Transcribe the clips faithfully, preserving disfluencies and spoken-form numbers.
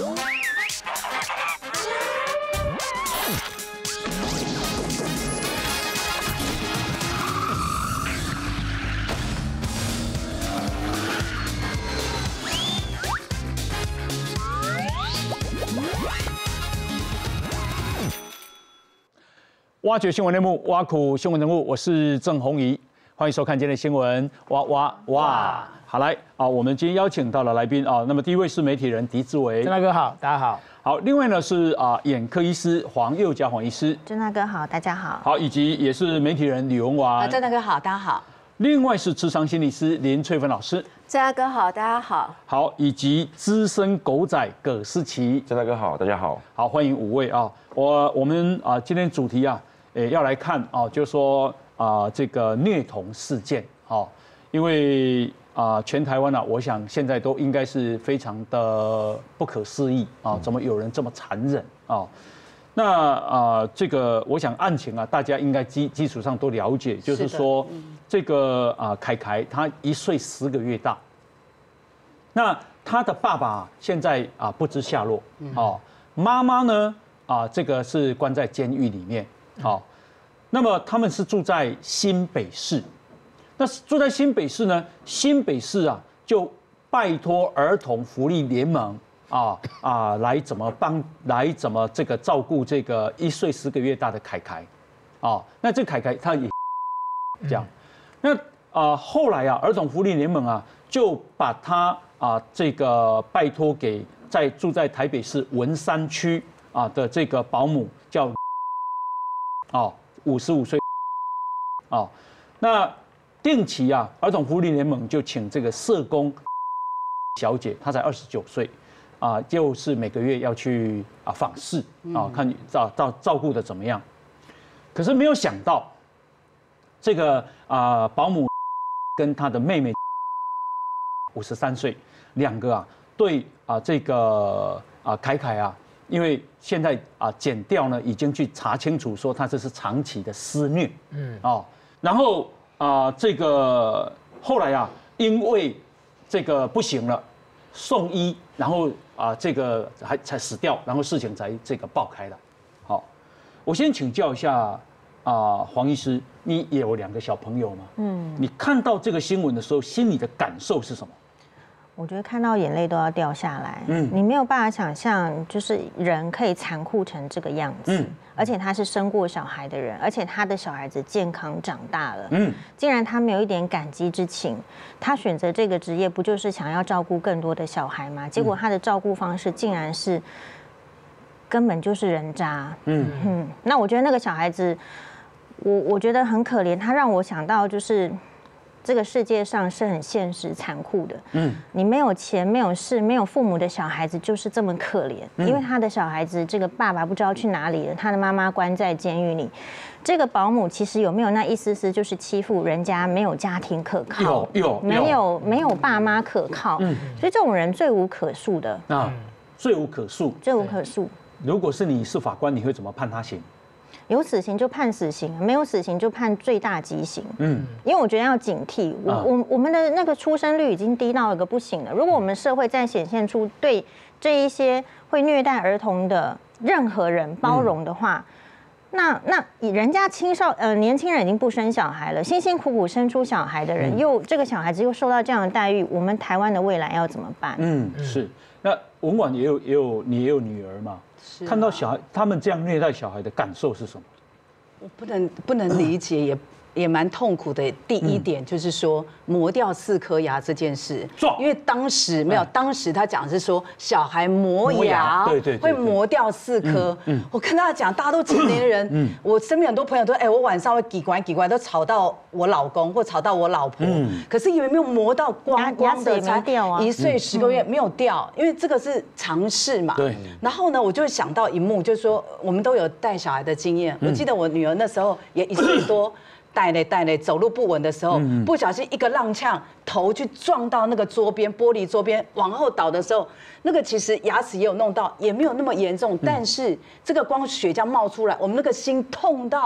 挖掘新闻内幕，挖苦新闻人物，我是郑弘仪，欢迎收看今天的新闻。哇哇哇！好来啊，我们今天邀请到了来宾啊，那么第一位是媒体人狄志为， 郑大哥好，大家好。 好，另外呢是啊眼科医师黄宥嘉黄医师， 郑大哥好，大家好。 好，以及也是媒体人李文婉， 郑大哥好，大家好。 另外是智商心理师林翠芬老师， 郑大哥好，大家好。 好，以及资深狗仔葛思琪， 郑大哥好，大家好。 好，欢迎五位啊，我我们啊今天主题啊。诶，要来看啊，就是说啊，这个虐童事件啊，因为啊，全台湾啊，我想现在都应该是非常的不可思议啊，怎么有人这么残忍啊？那啊，这个我想案情啊，大家应该基基础上都了解，就是说这个啊，凯凯他一岁十个月大，那他的爸爸现在啊不知下落啊，妈妈呢啊，这个是关在监狱里面。好，那么他们是住在新北市，那住在新北市呢？新北市啊，就拜托儿童福利联盟啊啊来怎么帮来怎么这个照顾这个一岁十个月大的凯凯，啊，那这个凯凯他也这样，那啊后来啊，儿童福利联盟啊就把他啊这个拜托给在住在台北市文山区啊的这个保姆叫。哦，五十五岁，哦，那定期啊，儿童福利联盟就请这个社工小姐，她才二十九岁，啊，就是每个月要去啊访视啊，看照照照顾的怎么样。可是没有想到，这个啊保姆跟她的妹妹五十三岁，两个啊对啊这个啊凯凯啊。因为现在啊，检调呢已经去查清楚，说他这是长期的施虐，嗯哦，然后啊，这个后来啊，因为这个不行了，送医，然后啊，这个还才死掉，然后事情才这个爆开了。好，我先请教一下啊，黄医师，你也有两个小朋友嘛？嗯，你看到这个新闻的时候，心里的感受是什么？ 我觉得看到眼泪都要掉下来。嗯，你没有办法想象，就是人可以残酷成这个样子。嗯，而且他是生过小孩的人，而且他的小孩子健康长大了。嗯，竟然他没有一点感激之情，他选择这个职业不就是想要照顾更多的小孩吗？结果他的照顾方式竟然是根本就是人渣。嗯嗯，那我觉得那个小孩子，我我觉得很可怜，他让我想到就是。这个世界上是很现实、残酷的。嗯，你没有钱、没有势、没有父母的小孩子就是这么可怜，因为他的小孩子，这个爸爸不知道去哪里了，他的妈妈关在监狱里。这个保姆其实有没有那一丝丝就是欺负人家没有家庭可靠， 有有没有没有爸妈可靠，嗯，所以这种人罪无可恕的。 啊，罪无可恕， 罪无可恕。 如果是你是法官，你会怎么判他刑？ 有死刑就判死刑，没有死刑就判最大极刑。嗯，因为我觉得要警惕，我我我们的那个出生率已经低到一个不行了。如果我们社会再显现出对这一些会虐待儿童的任何人包容的话，嗯、那那人家青少呃年轻人已经不生小孩了，辛辛苦苦生出小孩的人，嗯、又这个小孩子又受到这样的待遇，我们台湾的未来要怎么办？ 嗯，是。那文婉也有也有你也有女儿嘛？ 是啊、 看到小孩他们这样虐待小孩的感受是什么？ 我不能不能理解，也也蛮痛苦的。第一点就是说磨掉四颗牙这件事，因为当时没有，当时他讲是说小孩磨牙， 对对， 会磨掉四颗。我跟大家讲，大家都成年人，我身边很多朋友都，哎，我晚上会叽呱叽呱，都吵到我老公或吵到我老婆，可是因为没有磨到光光的，才一岁十个月没有掉，因为这个是常识嘛。 对。 然后呢，我就想到一幕，就是说我们都有带小孩的经验，我记得我女儿那时候也一岁多。带嘞带嘞，走路不稳的时候，不小心一个踉跄，头去撞到那个桌边玻璃桌边，往后倒的时候，那个其实牙齿也有弄到，也没有那么严重，但是这个光血浆冒出来，我们那个心痛到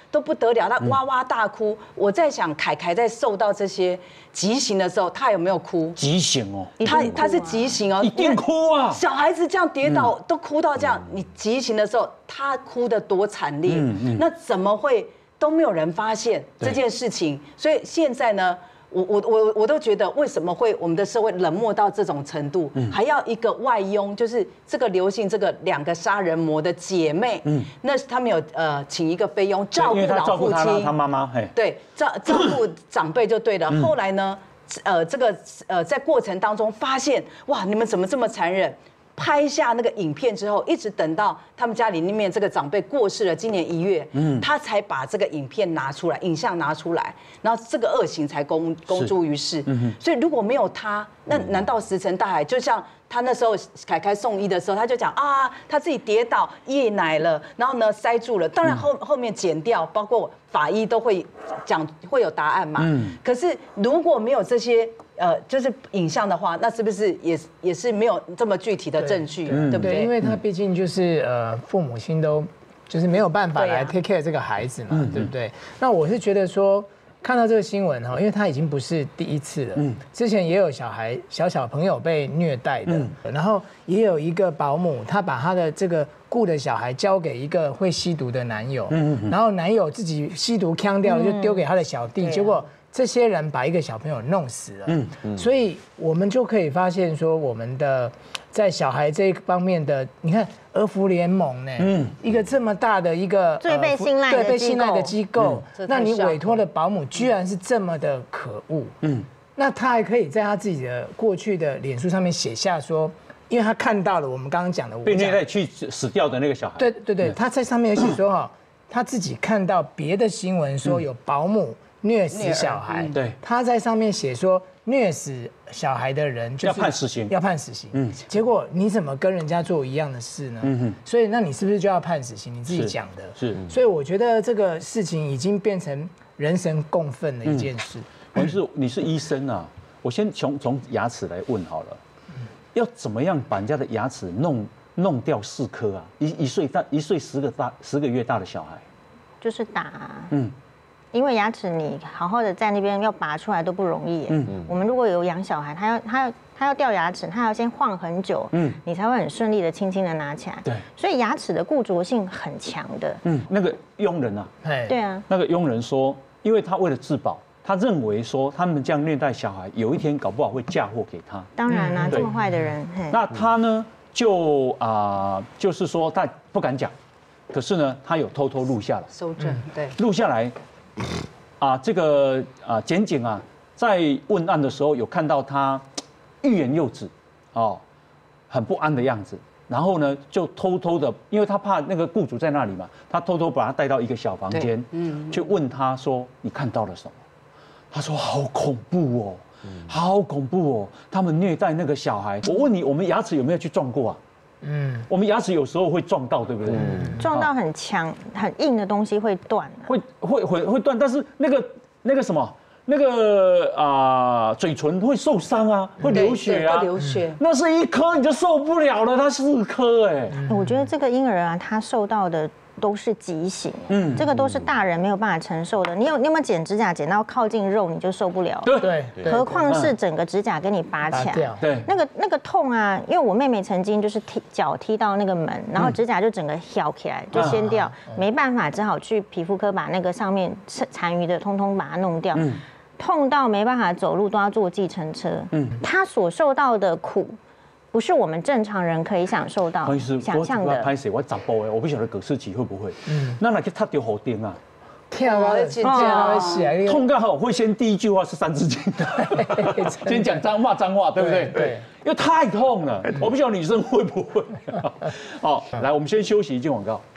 都不得了，他哇哇大哭。我在想，凯凯在受到这些极刑的时候，他有没有哭？ 极刑哦， 他他是极刑哦， 一定哭啊！ 小孩子这样跌倒都哭到这样，你极刑的时候，他哭得多惨烈，那怎么会都没有人发现这件事情？所以现在呢？我我我我都觉得，为什么会我们的社会冷漠到这种程度？嗯、还要一个外佣，就是这个刘姓这个两个杀人魔的姐妹，嗯，那他们有呃请一个菲佣照顾老父亲， 他妈妈，嘿， 对，照照顾长辈就对了。嗯、后来呢，呃，这个呃在过程当中发现，哇，你们怎么这么残忍？拍下那个影片之后，一直等到他们家里面这个长辈过世了，今年一月，嗯，他才把这个影片拿出来，影像拿出来，然后这个恶行才公公诸于世。嗯、所以如果没有他，那难道石沉大海？就像他那时候凯凯送医的时候，他就讲啊，他自己跌倒夜奶了，然后呢塞住了。当然后后面剪掉，包括法医都会讲会有答案嘛。嗯，可是如果没有这些。呃，就是影像的话，那是不是也也是没有这么具体的证据， 对, 对不对？ 对，因为他毕竟就是呃，父母亲都就是没有办法来 take care 这个孩子嘛，对, 啊、对不对？那我是觉得说，看到这个新闻哈，因为他已经不是第一次了，嗯，之前也有小孩小小朋友被虐待的，嗯、然后也有一个保姆，她把她的这个雇的小孩交给一个会吸毒的男友，嗯嗯，然后男友自己吸毒呛掉了，就丢给他的小弟，结果。这些人把一个小朋友弄死了，嗯嗯，所以我们就可以发现说，我们的在小孩这一方面的，你看儿福联盟呢，嗯，一个这么大的一个最被信赖的对被信赖的机构，那你委托的保姆居然是这么的可恶，嗯，那他还可以在他自己的过去的脸书上面写下说，因为他看到了我们刚刚讲的被虐待去死掉的那个小孩， 对对对，他在上面有写说哈，他自己看到别的新闻说有保姆。虐死小孩， 对， 他在上面写说虐死小孩的人就是要判死刑， 要判死刑。嗯，结果你怎么跟人家做一样的事呢？嗯哼，所以那你是不是就要判死刑？你自己讲的。 是， 所以我觉得这个事情已经变成人神共愤的一件事。 我是你是医生啊，我先从从牙齿来问好了，要怎么样把人家的牙齿弄弄掉四颗啊？一一岁大一岁十个大十个月大的小孩， 就是打，嗯。因为牙齿你好好的在那边要拔出来都不容易，嗯嗯，我们如果有养小孩，他要他要他要掉牙齿，他要先晃很久，嗯，你才会很顺利的轻轻的拿起来， 对， 所以牙齿的固着性很强的， 嗯，那个佣人啊， 对啊， 那个佣人说，因为他为了自保，他认为说他们这样虐待小孩，有一天搞不好会嫁祸给他， 当然啦，这么坏的人， 那他呢就啊，就是说他不敢讲，可是呢，他有偷偷录下来， 收证，对， 录下来。啊，这个啊，检警啊，在问案的时候有看到他欲言又止，哦，很不安的样子。然后呢，就偷偷的，因为他怕那个雇主在那里嘛，他偷偷把他带到一个小房间，嗯，去问他说：“你看到了什么？”他说：“好恐怖哦，好恐怖哦，他们虐待那个小孩。”我问你，我们牙齿有没有去撞过啊？嗯，我们牙齿有时候会撞到，对不对？ 撞到很强、很硬的东西会断， 会会会会断，但是那个那个什么，那个啊、呃，嘴唇会受伤啊，会流血啊， 会流血。 那是一颗你就受不了了，它四颗哎。 我觉得这个婴儿啊，他受到的都是极刑，嗯，这个都是大人没有办法承受的。你有你有没有剪指甲剪到靠近肉你就受不了？ 对对， 何况是整个指甲给你拔起来， 对， 那个那个痛啊！因为我妹妹曾经就是踢脚踢到那个门，然后指甲就整个挑起来，就先掉，没办法，只好去皮肤科把那个上面残余的通通把它弄掉。痛到没办法走路都要坐计程车。嗯，她所受到的苦。不是我们正常人可以享受到、想象的。 拍摄我十步的，我不晓得葛世奇会不会。嗯，那那去踏掉喉钉啊， 跳啊，跳啊，血痛刚好会先第一句话是三字经，先讲脏话，脏话对不对？对，因为太痛了，我不晓得女生会不会。好，来，我们先休息一进广告。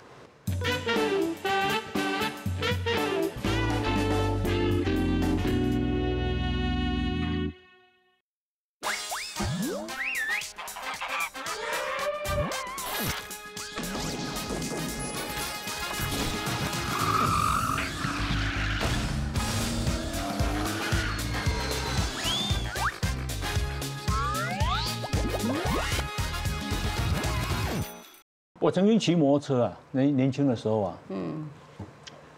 我曾经骑摩托车啊，年年轻的时候啊，嗯，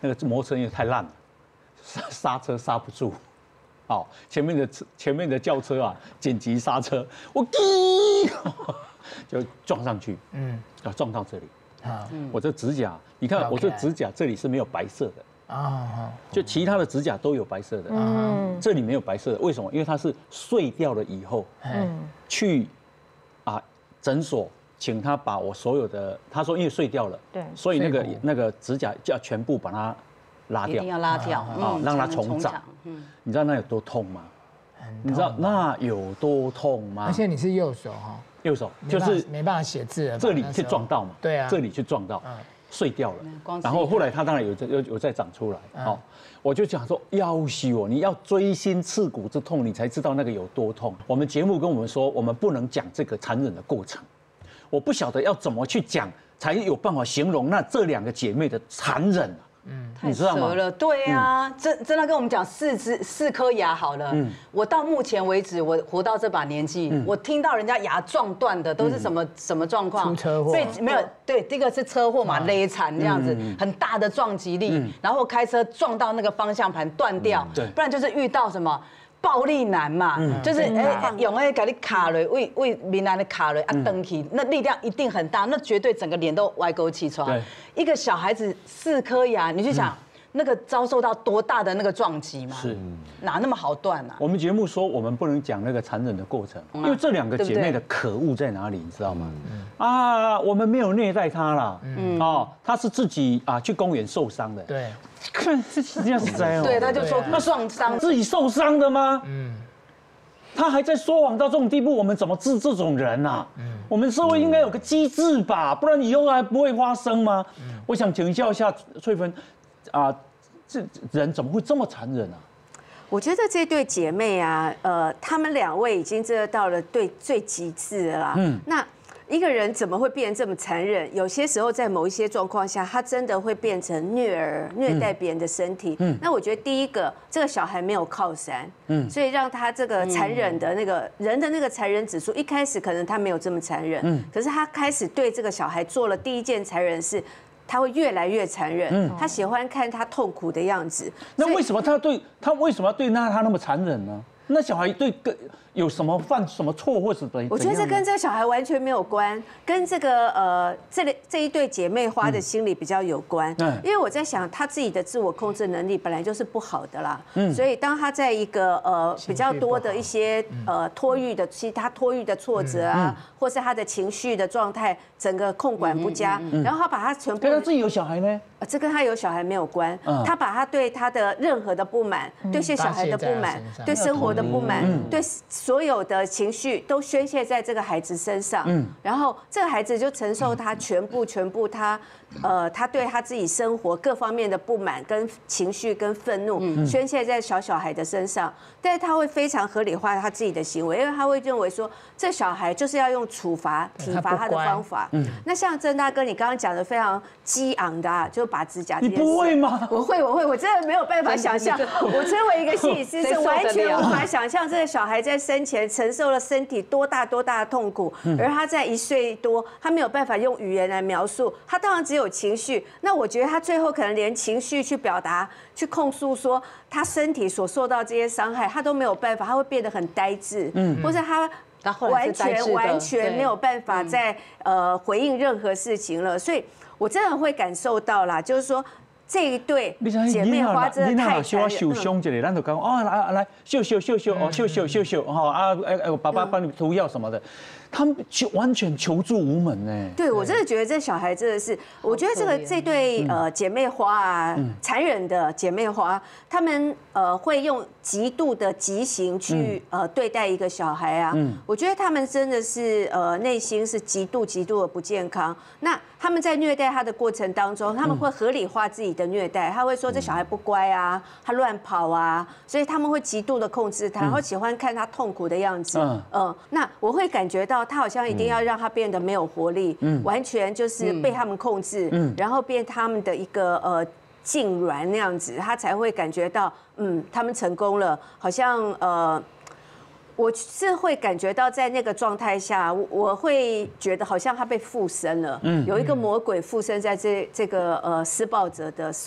那个摩托车因为太烂了，刹刹车刹不住，哦，前面的前面的轿车啊紧急刹车，我滴就撞上去，嗯，要撞到这里，啊，我这指甲，你看我这指甲这里是没有白色的啊，就其他的指甲都有白色的，嗯，这里没有白色的，为什么？因为它是碎掉了以后，嗯，去啊诊所。请他把我所有的，他说因为碎掉了，对，所以那个那个指甲就要全部把它拉掉， 一定要拉掉， 啊，让它重长。嗯，你知道那有多痛吗？你知道那有多痛吗？ 而且你是右手哈， 右手就是没办法写字了， 这里去撞到嘛， 对啊， 这里去撞到，碎掉了。然后后来他当然有有有再长出来，哦，我就讲说要死我，你要锥心刺骨之痛，你才知道那个有多痛。我们节目跟我们说，我们不能讲这个残忍的过程。我不晓得要怎么去讲，才有办法形容那这两个姐妹的残忍啊！嗯，你知道吗？ 了，对啊，真真的跟我们讲四只四颗牙好了。嗯，我到目前为止，我活到这把年纪，我听到人家牙撞断的都是什么什么状况？ 出车祸？ 被没有？对，第一个是车祸嘛，勒残这样子，很大的撞击力，然后开车撞到那个方向盘断掉，对，不然就是遇到什么。暴力男嘛，就是哎用哎给你卡了，为为闽南的卡了啊登起，那力量一定很大，那绝对整个脸都歪勾起床。一个小孩子四颗牙，你去想那个遭受到多大的那个撞击嘛？是哪那么好断啊？ 我们节目说我们不能讲那个残忍的过程，因为这两个姐妹的可恶在哪里，你知道吗？啊，我们没有虐待她啦，哦，她是自己啊去公园受伤的。对。看是这样子哦， 对，他就说那撞伤， 自己受伤的吗？嗯，他还在说谎到这种地步，我们怎么治这种人啊？嗯，我们社会应该有个机制吧，不然以后还不会发生吗？嗯，我想请教一下翠芬，啊，这人怎么会这么残忍啊？ 我觉得这对姐妹啊，呃，她们两位已经真的到了对最极致了啦。嗯，那。一个人怎么会变成这么残忍？有些时候在某一些状况下，他真的会变成虐儿，虐待别人的身体。嗯，那我觉得第一个，这个小孩没有靠山，嗯，所以让他这个残忍的那个人的那个残忍指数，一开始可能他没有这么残忍，嗯，可是他开始对这个小孩做了第一件残忍的事，他会越来越残忍。嗯，他喜欢看他痛苦的样子。 那为什么他对他为什么要对那他那么残忍呢？那小孩对个有什么犯什么错或是怎样？ 我觉得这跟这个小孩完全没有关，跟这个呃这里这一对姐妹花的心理比较有关。嗯，因为我在想，她自己的自我控制能力本来就是不好的啦。嗯，所以当她在一个呃比较多的一些呃托育的，其实她托育的挫折啊，或是她的情绪的状态，整个控管不佳，然后她把她全部。 跟她自己有小孩呢？ 这跟她有小孩没有关。她把她对她的任何的不满，对这小孩的不满，对生活的不满，对所有的情绪都宣泄在这个孩子身上，嗯，然后这个孩子就承受他全部全部他，呃，他对他自己生活各方面的不满跟情绪跟愤怒，宣泄在小小孩的身上，但是他会非常合理化他自己的行为，因为他会认为说这小孩就是要用处罚体罚他的方法。嗯，那像郑大哥你刚刚讲的非常激昂的啊，就拔指甲， 你不会吗？ 我会，我会，我真的没有办法想象，我身为一个心理师是完全无法想象这个小孩在生前承受了身体多大多大的痛苦，而他在一岁多，他没有办法用语言来描述，他当然只有情绪。那我觉得他最后可能连情绪去表达、去控诉说他身体所受到这些伤害，他都没有办法，他会变得很呆滞，嗯，或者他完全完全没有办法再呃回应任何事情了。所以我真的会感受到啦，就是说。这一对姐妹花真的太需要受伤一下，咱就讲哦，来来秀秀秀秀哦，秀秀秀秀哈啊哎哎，爸爸帮你涂药什么的，他们求完全求助无门呢。 对，我真的觉得这小孩真的是，我觉得这个这对呃姐妹花啊，残忍的姐妹花，他们呃会用极度的极刑去呃对待一个小孩啊，我觉得他们真的是呃内心是极度极度的不健康。那他们在虐待他的过程当中，他们会合理化自己的虐待，他会说这小孩不乖啊，他乱跑啊，所以他们会极度的控制他，然后喜欢看他痛苦的样子。嗯，呃，那我会感觉到他好像一定要让他变得没有活力，嗯，完全就是被他们控制，嗯，然后变他们的一个呃痉挛那样子，他才会感觉到，嗯，他们成功了，好像呃。我是会感觉到，在那个状态下，我会觉得好像他被附身了，嗯，有一个魔鬼附身在这这个呃施暴者的受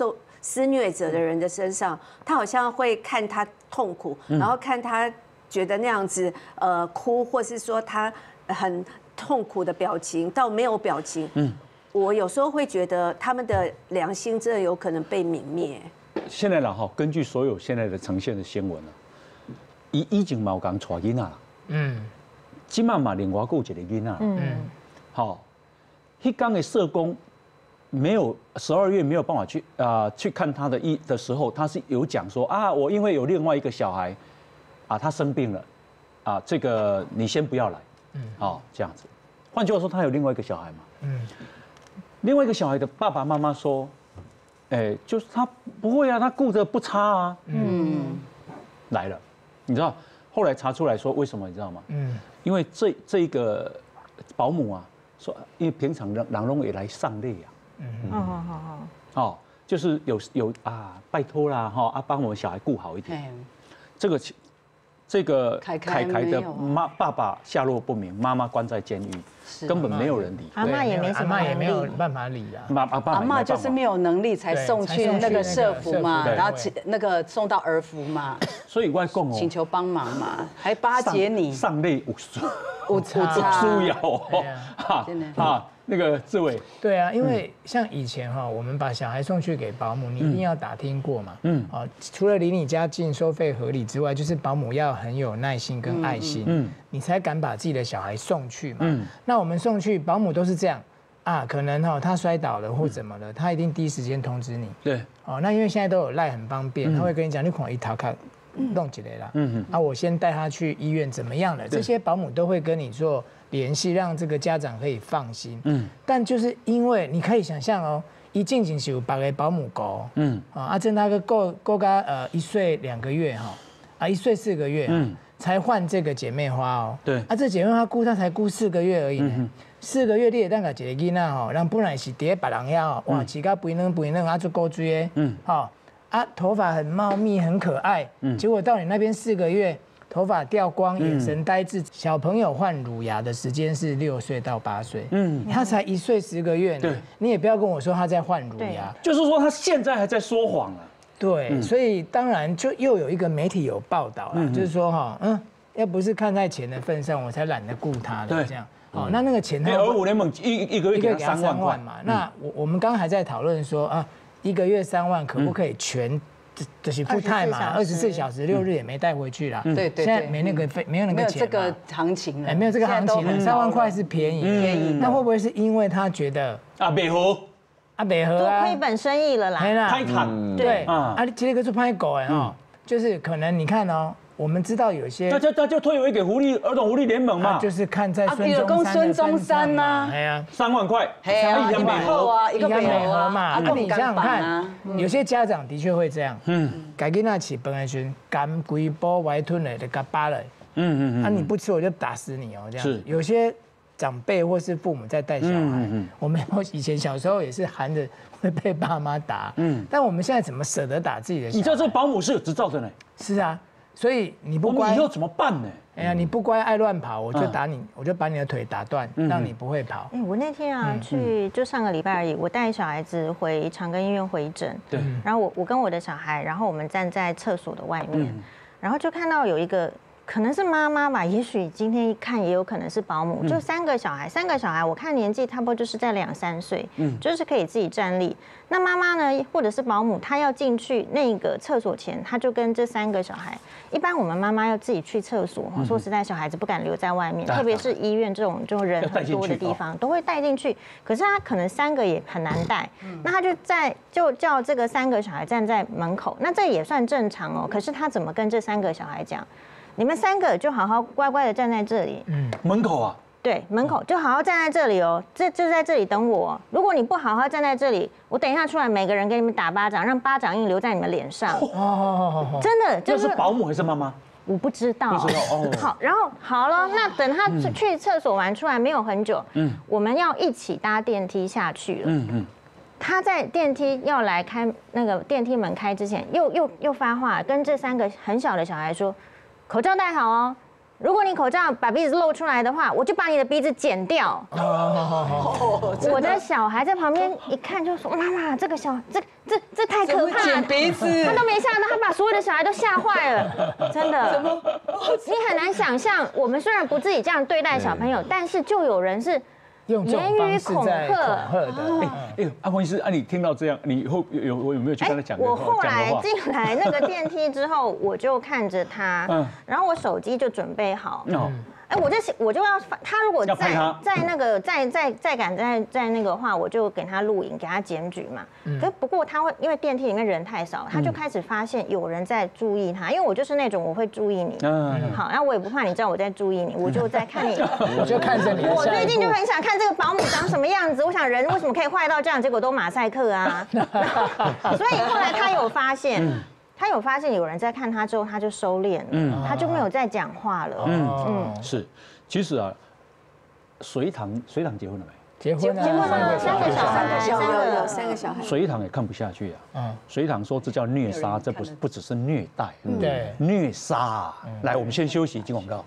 施虐者的人的身上，他好像会看他痛苦，然后看他觉得那样子呃哭，或是说他很痛苦的表情，到没有表情。嗯，我有时候会觉得他们的良心真的有可能被泯灭。 现在啦哈，根据所有现在的呈现的新闻啊，伊已经冇讲带囡仔啦。嗯。今嘛嘛另外有一个囡仔。嗯。好，迄刚的社工没有十二月没有办法去啊、呃、去看他的医的时候，他是有讲说啊，我因为有另外一个小孩啊，他生病了啊，这个你先不要来。嗯。好，这样子。换句话说，他有另外一个小孩嘛。嗯。另外一个小孩的爸爸妈妈说。哎、欸，就是他不会啊，他顾得不差啊。嗯，来了，你知道后来查出来说为什么？你知道吗？嗯，因为这这一个保姆啊，说因为平常人人拢也来上类啊。嗯，好好好好。哦，就是有有啊，拜托啦哈啊，帮我们小孩顾好一点。这个这个凯凯的妈爸爸下落不明，妈妈关在监狱。根本没有人理， 阿嬤也没什么， 阿嬤也没有办法理啊。 阿嬤就是没有能力才送去那个社福嘛，然后那个送到儿福嘛。 所以外公哦， 请求帮忙嘛，还巴结你， 上类五输， 五差输咬哦，哈啊，那个志伟。 对啊，因为像以前哈，我们把小孩送去给保姆，你一定要打听过嘛。嗯。啊，除了离你家近、收费合理之外，就是保姆要很有耐心跟爱心，嗯，你才敢把自己的小孩送去嘛。嗯。那我们送去保姆都是这样啊，可能哈他摔倒了或怎么了，他一定第一时间通知你。 对。 哦，那因为现在都有赖很方便，他会跟你讲你可能一逃开弄起来了。嗯嗯。啊，我先带他去医院怎么样了？这些保姆都会跟你做联系，让这个家长可以放心。嗯。但就是因为你可以想象哦，一进行是有八个保姆狗。嗯。啊，阿正那个够够个呃一岁两个月哈，啊一岁四个月。嗯。才换这个姐妹花哦， 对， 啊，这姐妹花顾她才顾四个月而已呢，嗯、四个月你也当个一个囡仔吼，人本来是伫别人遐哦，哇，起甲肥嫩肥嫩啊，做高追的，嗯，好，啊，头发很茂密很可爱，嗯，结果到你那边四个月，头发掉光，眼神呆滞，小朋友换乳牙的时间是六岁到八岁，嗯，他才一岁十个月呢，对，你也不要跟我说他在换乳牙， 就是说他现在还在说谎啊。 对，嗯、所以当然就又有一个媒体有报道了，嗯、就是说哈，嗯，要不是看在钱的份上，我才懒得顾他的这样。哦，那那个钱他儿五联盟一一个月给他三万块嘛。那我我们刚刚还在讨论说啊，一个月三万可不可以全就是付泰嘛？二十四小时六日也没带回去啦。 对对， 现在没那个费，没有那个钱， 没有这个行情了， 没有这个行情了。三万块是便宜，便宜。那会不会是因为他觉得啊，北湖？ 啊，北河啊， 亏本生意了啦， 太惨， 对啊，其实个是拍狗哎哈，就是可能你看哦，我们知道有些， 那就那就退回给福利儿童福利联盟嘛， 就是看在孙中山孙中山呐， 哎呀， 三万块， 哎呀，一美河啊，一个美河嘛，那你想想看，有些家长的确会这样，嗯，该给那起本来时干龟波外吞了就给扒了，嗯嗯嗯，啊你不吃我就打死你哦，这样是有些。长辈或是父母在带小孩，嗯嗯、我们以前小时候也是含着会被爸妈打，嗯，但我们现在怎么舍得打自己的小孩？ 你知道这保姆是有执照的呢？ 是啊，所以你不乖， 以后怎么办呢？ 哎呀，你不乖爱乱跑，我就打你，嗯、我就把你的腿打断，嗯、让你不会跑。 哎，我那天啊、嗯、去就上个礼拜而已，我带小孩子回长庚医院回诊，对，然后我我跟我的小孩，然后我们站在厕所的外面，嗯、然后就看到有一个。可能是妈妈吧，也许今天一看也有可能是保姆。嗯、就三个小孩，三个小孩，我看年纪差不多就是在两三岁，嗯，就是可以自己站立。那妈妈呢，或者是保姆，她要进去那个厕所前，她就跟这三个小孩。一般我们妈妈要自己去厕所，嗯、说实在，小孩子不敢留在外面，特别是医院这种这种人很多的地方，都会带进去。可是她可能三个也很难带，嗯、那她就在就叫这个三个小孩站在门口，那这也算正常哦。可是她怎么跟这三个小孩讲？你们三个就好好乖乖的站在这里，嗯， 门口啊， 对，门口就好好站在这里哦，这就在这里等我。如果你不好好站在这里，我等一下出来，每个人给你们打巴掌，让巴掌印留在你们脸上。哦，真的， 这是保姆还是妈妈？ 我不知道， 不知道哦。 好，然后好了，那等他去厕所完出来没有很久，嗯，我们要一起搭电梯下去了，嗯嗯。他在电梯要来开那个电梯门开之前，又又又发话，跟这三个很小的小孩说。口罩戴好哦， 如果你口罩把鼻子露出来的话，我就把你的鼻子剪掉。我的小孩在旁边一看就说：“妈妈，这个小这这这太可怕了！” 剪鼻子， 他都没吓到，他把所有的小孩都吓坏了，真的。怎么？你很难想象，我们虽然不自己这样对待小朋友，但是就有人是。 用言语恐吓的， 哎哎，阿彭医师，啊，你听到这样，你后有我有没有去跟他讲？ 我后来进来那个电梯之后，我就看着他，嗯，然后我手机就准备好，嗯。哎，我就我就要他如果在在那个再再再敢在在那个话，我就给他录影，给他检举嘛。可不过他会因为电梯里面人太少，他就开始发现有人在注意他，因为我就是那种我会注意你，好，然后我也不怕你知道我在注意你，我就在看你， 我就看着你。 我最近就很想看这个保姆长什么样子，我想人为什么可以坏到这样，结果都马赛克啊。所以后来他有发现。他有发现有人在看他之后，他就收敛了，嗯，他就没有再讲话了。嗯嗯，是，其实啊，隋唐隋唐结婚了没？ 结婚了， 结婚了，三个小孩， 有有有三个小孩。 隋唐也看不下去啊，嗯，隋唐说这叫虐杀，这不是不只是虐待， 对， 虐杀。来，我们先休息，进广告。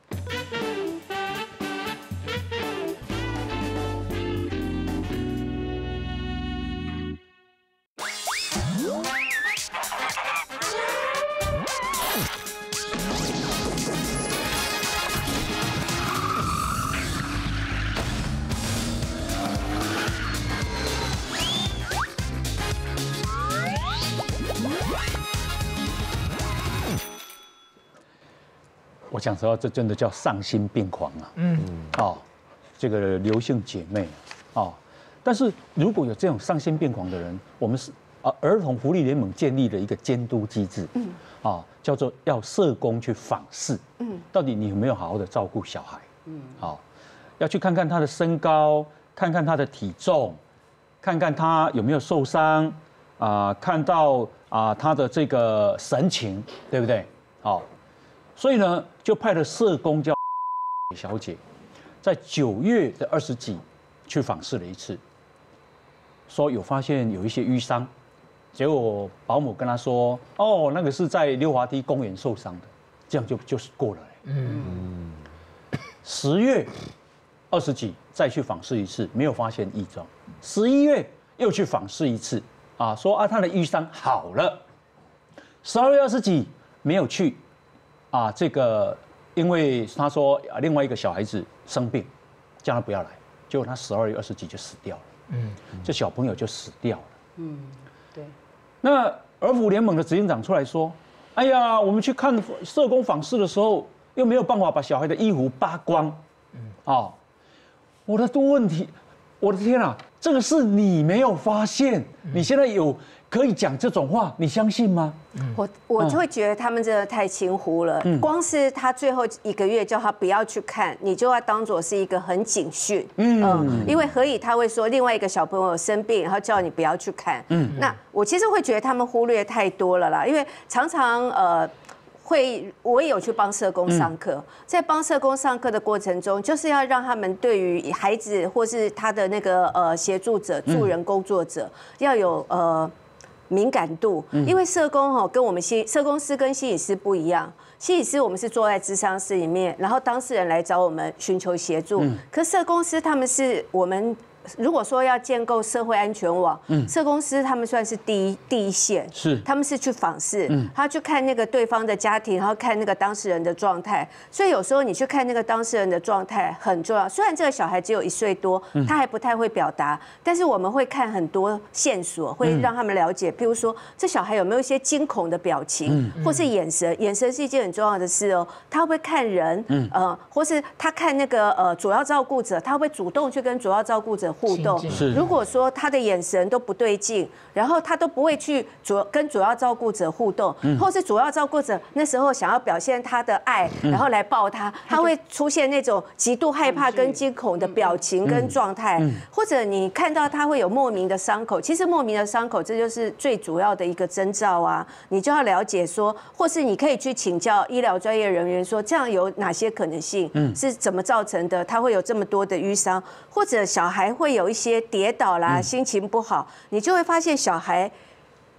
我讲实话，这真的叫丧心病狂啊！嗯，哦，这个刘姓姐妹，哦，但是如果有这种丧心病狂的人，我们是啊，儿童福利联盟建立了一个监督机制，嗯，啊，叫做要社工去访视，嗯，到底你有没有好好的照顾小孩，嗯，好，要去看看他的身高，看看他的体重，看看他有没有受伤，啊，看到啊他的这个神情，对不对？好。所以呢，就派了社工叫小姐，在九月的二十几去访视了一次，说有发现有一些淤伤，结果保姆跟他说，哦，那个是在溜滑梯公园受伤的，这样就就是过了。嗯，十月二十几再去访视一次，没有发现异状，十一月又去访视一次，啊，说啊他的淤伤好了，十二月二十几没有去。啊，这个因为他说啊，另外一个小孩子生病，叫他不要来，结果他十二月二十几就死掉了。嗯，这小朋友就死掉了。嗯，对。那儿福联盟的执行长出来说：“哎呀，我们去看社工访视的时候，又没有办法把小孩的衣服扒光。”嗯，哦，我的问题，我的天啊，这个是你没有发现，你现在有。可以讲这种话，你相信吗？ 我我就会觉得他们真的太轻忽了。光是他最后一个月叫他不要去看，你就要当作是一个很警讯。嗯，因为何以他会说另外一个小朋友生病，然后叫你不要去看。嗯，那我其实会觉得他们忽略太多了啦，因为常常呃。会，我也有去帮社工上课，在帮社工上课的过程中，就是要让他们对于孩子或是他的那个呃协助者、助人工作者要有呃敏感度，因为社工哈跟我们心社工师跟心理师不一样，心理师我们是坐在咨商室里面，然后当事人来找我们寻求协助，可社工师他们是我们。如果说要建构社会安全网，嗯，社工师他们算是第一第一线， 是他们是去访视，嗯，他去看那个对方的家庭，然后看那个当事人的状态。所以有时候你去看那个当事人的状态很重要。虽然这个小孩只有一岁多，他还不太会表达，但是我们会看很多线索，会让他们了解，譬如说这小孩有没有一些惊恐的表情，或是眼神，眼神是一件很重要的事哦。他会不会看人，呃，或是他看那个呃主要照顾者，他会不会主动去跟主要照顾者互动？如果说他的眼神都不对劲，然后他都不会去主跟主要照顾者互动，或是主要照顾者那时候想要表现他的爱，然后来抱他，他会出现那种极度害怕跟惊恐的表情跟状态，或者你看到他会有莫名的伤口，其实莫名的伤口这就是最主要的一个征兆啊，你就要了解说，或是你可以去请教医疗专业人员说，这样有哪些可能性，是怎么造成的，他会有这么多的淤伤，或者小孩会有一些跌倒啦，心情不好，你就会发现小孩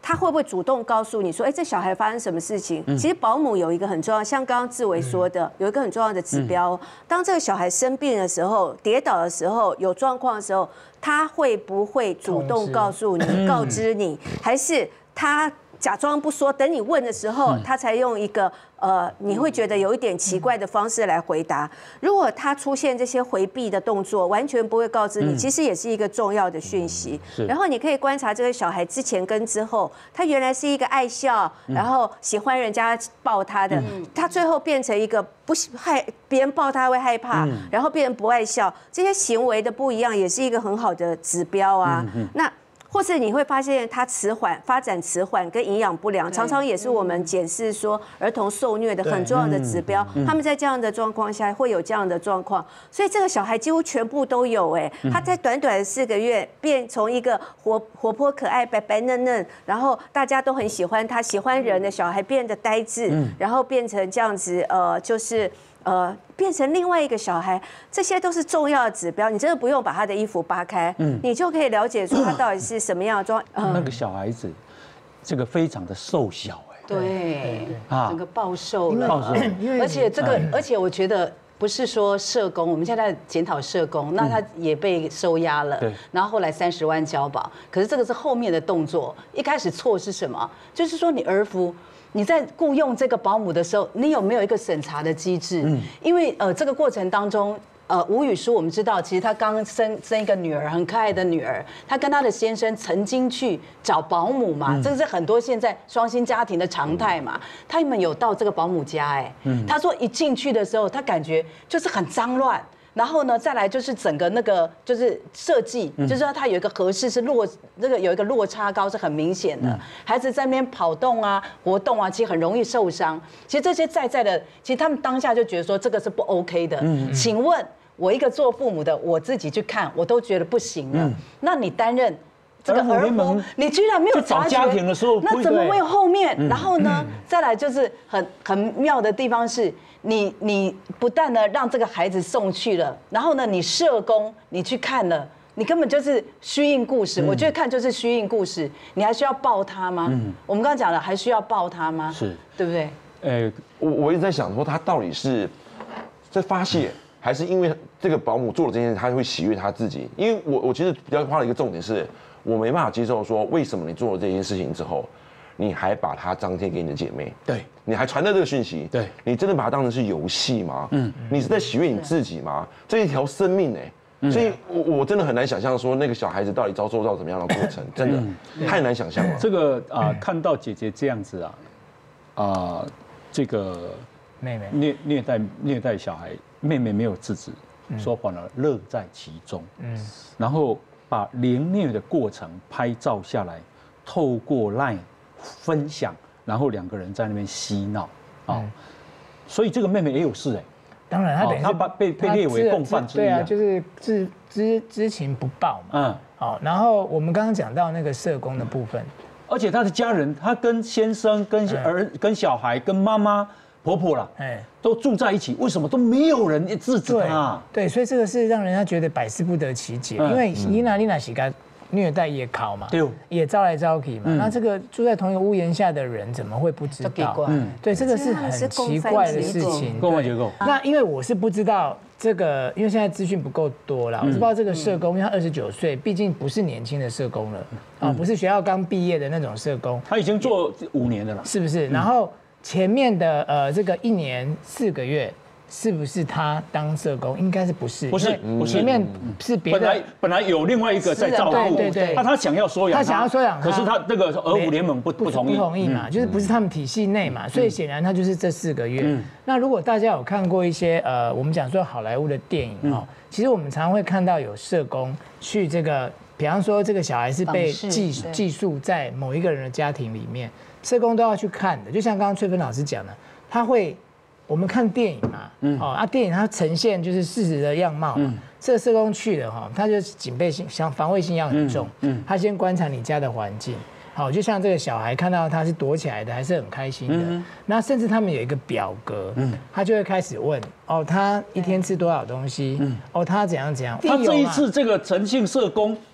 他会不会主动告诉你说，哎，这小孩发生什么事情？其实保姆有一个很重要，像刚刚志伟说的，有一个很重要的指标，当这个小孩生病的时候、跌倒的时候、有状况的时候，他会不会主动告诉你、告知你，还是他假装不说，等你问的时候，他才用一个呃，你会觉得有一点奇怪的方式来回答。如果他出现这些回避的动作，完全不会告知你，其实也是一个重要的讯息。然后你可以观察这个小孩之前跟之后，他原来是一个爱笑，然后喜欢人家抱他的，他最后变成一个不害别人抱他会害怕，然后变成不爱笑，这些行为的不一样，也是一个很好的指标啊。那或是你会发现他迟缓、发展迟缓跟营养不良，常常也是我们检视说儿童受虐的很重要的指标。他们在这样的状况下会有这样的状况，所以这个小孩几乎全部都有。哎，他在短短的四个月变从一个活活泼可爱、白白嫩嫩，然后大家都很喜欢他、喜欢人的小孩，变得呆滞，然后变成这样子，呃，就是。呃，变成另外一个小孩，这些都是重要的指标。你真的不用把他的衣服扒开，嗯，你就可以了解说他到底是什么样的状。 嗯、那个小孩子，这个非常的瘦小，哎， 对，啊，整个暴瘦了， 暴瘦， 而且这个，而且我觉得。不是说社工，我们现在检讨社工，那他也被收押了，对，然后后来三十万交保，可是这个是后面的动作，一开始错是什么？就是说你儿福。你在雇佣这个保姆的时候，你有没有一个审查的机制？嗯，因为呃，这个过程当中，呃，吴宇舒我们知道，其实他刚生生一个女儿，很可爱的女儿，他跟他的先生曾经去找保姆嘛，嗯、这个是很多现在双薪家庭的常态嘛。他们有到这个保姆家，哎，嗯、他说一进去的时候，他感觉就是很脏乱。然后呢，再来就是整个那个就是设计，就是说它有一个合适是落那个有一个落差高是很明显的，孩子在那边跑动啊、活动啊，其实很容易受伤。其实这些在在的，其实他们当下就觉得说这个是不 OK 的。请问我一个做父母的，我自己去看，我都觉得不行了。那你担任这个儿福，你居然没有察觉， 家庭的时候， 那怎么会有后面？然后呢，再来就是很很妙的地方是。你你不但呢让这个孩子送去了，然后呢你社工你去看了，你根本就是虚应故事。嗯、我觉得看就是虚应故事，你还需要抱他吗？嗯、我们刚刚讲了，还需要抱他吗？ 是， 对不对？ 呃，我我一直在想说，他到底是在发泄，还是因为这个保姆做了这件事，他会喜悦他自己？因为我我其实比较花了一个重点是，我没办法接受说，为什么你做了这件事情之后。你还把它张贴给你的姐妹， 对， 你还传达这个讯息， 对， 你真的把它当成是游戏吗？嗯，你是在喜悦你自己吗？这一条生命哎、欸，所以我我真的很难想象说那个小孩子到底遭受到怎么样的过程，真的太难想象了。 这个啊，看到姐姐这样子啊，啊，这个妹妹虐虐待虐待小孩，妹妹没有制止，说反而乐在其中，嗯，然后把凌虐的过程拍照下来，透过 LINE。分享，然后两个人在那边嬉闹啊，所以这个妹妹也有事哎。 当然，她等于她被被列为共犯之一。 对啊，就是知知知情不报嘛。嗯，好，然后我们刚刚讲到那个社工的部分， 而且她的家人，她跟先生、跟儿、跟小孩、跟妈妈、婆婆啦，哎，都住在一起，为什么都没有人制止她？ 对，所以这个是让人家觉得百思不得其解，因为伊娜丽娜喜该。虐待也考嘛，也招来招去嘛。嗯、那这个住在同一个屋檐下的人，怎么会不知道？嗯，对，这个是很奇怪的事情。 共犯结构。 那因为我是不知道这个，因为现在资讯不够多啦，我不知道这个社工，因为他二十九岁，毕竟不是年轻的社工了啊，不是学校刚毕业的那种社工。 他已经做五年的了， 是不是？然后前面的呃这个一年四个月。是不是他当社工？应该是不是？ 不是，不是。 前面是别的。 本来本来有另外一个在照顾， 对对对。 他他想要收养， 他想要收养， 可是他那个儿福联盟不不同意， 不同意嘛，就是不是他们体系内嘛，所以显然他就是这四个月。那如果大家有看过一些呃，我们讲说好莱坞的电影哈，其实我们常常会看到有社工去这个，比方说这个小孩是被寄寄宿在某一个人的家庭里面，社工都要去看的。就像刚刚翠芬老师讲的，他会。我们看电影嘛，嗯，哦，啊，电影它呈现就是事实的样貌嘛。嗯、这个社工去了哈，他就警备性、想防卫性要很重。嗯，嗯他先观察你家的环境，好，就像这个小孩看到他是躲起来的，还是很开心的。嗯、那甚至他们有一个表格，嗯，他就会开始问，哦，他一天吃多少东西？嗯，哦，他怎样怎样。 他这一次这个诚信社工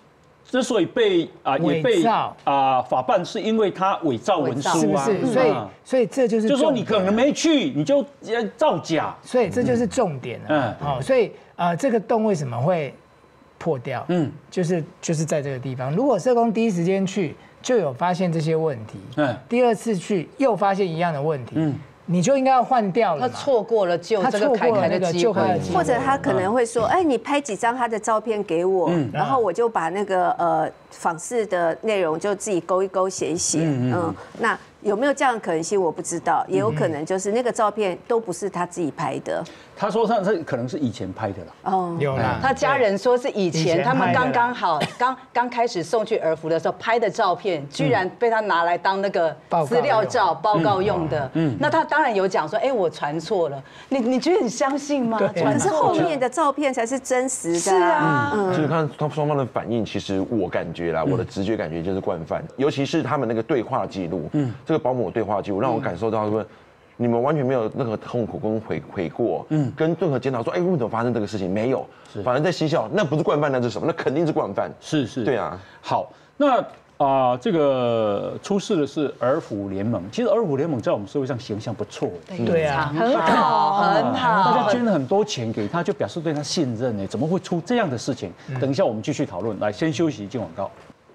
之所以被啊也被啊法办，是因为他伪造文书啊， 是不是？所以所以这就是， 就说你可能没去，你就造假， 所以这就是重点了。嗯，好，所以呃，这个洞为什么会破掉？嗯，就是就是在这个地方，如果社工第一时间去，就有发现这些问题，嗯，第二次去又发现一样的问题，嗯。你就应该要换掉了， 他错过了救这个凯凯的机会， 或者他可能会说，哎，你拍几张他的照片给我，然后我就把那个呃访视的内容就自己勾一勾写一写，嗯，那有没有这样的可能性我不知道，也有可能就是那个照片都不是他自己拍的。 他说他他可能是以前拍的了， 哦，有啦， 他家人说是以前他们刚刚好刚刚开始送去儿福的时候拍的照片，居然被他拿来当那个资料照报告用的，嗯，那他当然有讲说，哎，我传错了，你你觉得你相信吗？ 可是后面的照片才是真实的，是啊， 嗯，就是看他双方的反应，其实我感觉啦，我的直觉感觉就是惯犯，尤其是他们那个对话记录，嗯，这个保姆对话记录让我感受到说。你们完全没有任何痛苦跟悔悔过，嗯，跟任何检讨说，哎，为什么发生这个事情？没有，反而在嬉笑，那不是惯犯，那是什么？那肯定是惯犯。 是是， 对啊。 好，那啊、呃，这个出事的是儿福联盟。其实儿福联盟在我们社会上形象不错， 对啊， 很好，很好。 大家捐了很多钱给他，就表示对他信任呢。怎么会出这样的事情？等一下我们继续讨论。来，先休息，进广告。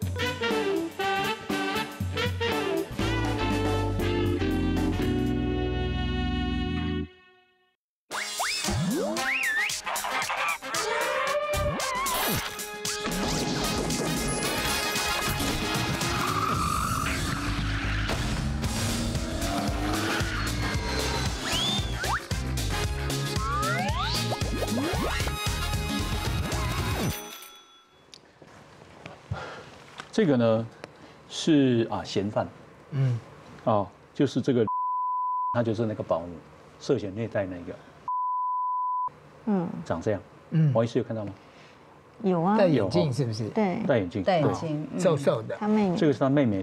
这个呢是啊嫌犯，嗯，哦，就是这个，他就是那个保姆涉嫌虐待那个，嗯，长这样，嗯，王医师有看到吗？ 有啊， 戴眼镜是不是？ 对， 戴眼镜， 戴眼镜， 瘦瘦的， 他妹妹， 这个是他妹妹，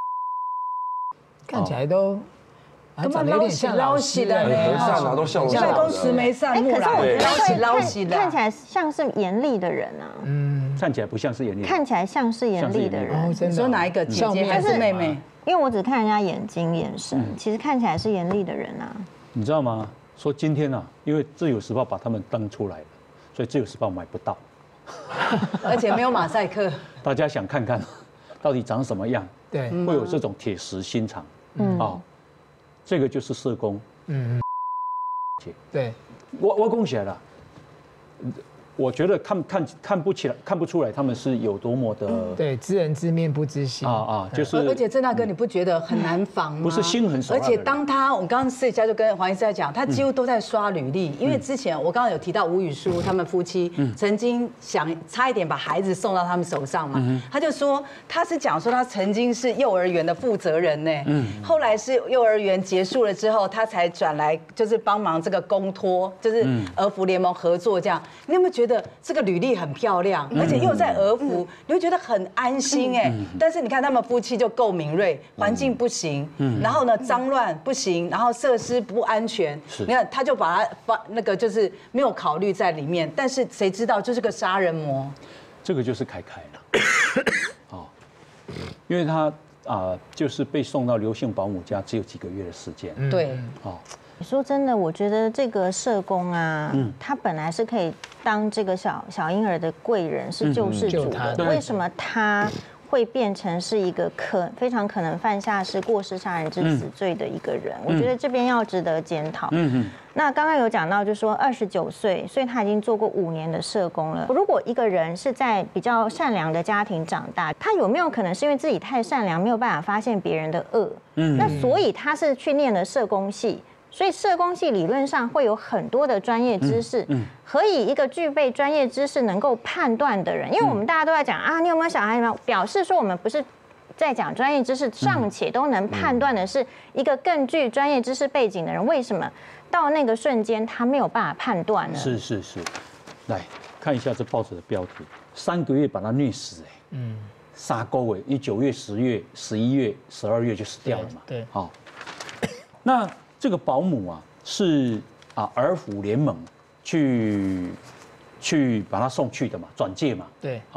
看起来都。 根本捞起捞起的呢，上哪都笑容办公室没上木来， 捞起捞起的，看起来像是严厉的人啊。嗯， 看起来不像是严厉， 看起来像是严厉的人。 你说哪一个姐姐还是妹妹？ 因为我只看人家眼睛、眼神，其实看起来是严厉的人啊。 你知道吗？说今天啊，因为《自由时报》把他们登出来了，所以《自由时报》买不到， 而且没有马赛克。 大家想看看到底长什么样？ 对， 会有这种铁石心肠。嗯啊。这个就是社工，嗯， 对， 我我恭喜来了，我觉得看看看不起来，看不出来他们是有多么的， 对，知人知面不知心啊啊，就是， 而且郑大哥，你不觉得很难防吗？ 不是心狠手辣。 而且当他，我刚刚私底下就跟黄医师在讲，他几乎都在刷履历，因为之前我刚刚有提到吴宇舒他们夫妻曾经想差一点把孩子送到他们手上嘛，他就说他是讲说他曾经是幼儿园的负责人呢，后来是幼儿园结束了之后，他才转来就是帮忙这个公托，就是儿福联盟合作这样。你有没有觉得？这个履历很漂亮，而且又在儿福，你会觉得很安心哎。但是你看他们夫妻就够敏锐，环境不行，然后呢脏乱不行，然后设施不安全，你看他就把他发那个就是没有考虑在里面。但是谁知道就是个杀人魔， 这个就是凯凯了，哦，因为他啊就是被送到刘姓保姆家，只有几个月的时间， 对， 哦。 说真的，我觉得这个社工啊，嗯、他本来是可以当这个小小婴儿的贵人，是救世主的。嗯、为什么他会变成是一个可非常可能犯下是过失杀人之死罪的一个人？嗯、我觉得这边要值得检讨。嗯嗯。那刚刚有讲到，就是说二十九岁，所以他已经做过五年的社工了。如果一个人是在比较善良的家庭长大，他有没有可能是因为自己太善良，没有办法发现别人的恶？嗯。那所以他是去念了社工系。所以社工系理论上会有很多的专业知识，何以一个具备专业知识能够判断的人？因为我们大家都在讲啊，你有没有小孩？有没有？表示说我们不是在讲专业知识，尚且都能判断的是一个更具专业知识背景的人，为什么到那个瞬间他没有办法判断呢？ 是是是，来看一下这报纸的标题：三个月把他虐死，哎，嗯，杀钩哎，一九月、十月、十一月、十二月就死掉了嘛， 对， 好，那。这个保姆啊，是啊儿福联盟去去把他送去的嘛，转介嘛。 对。 哦，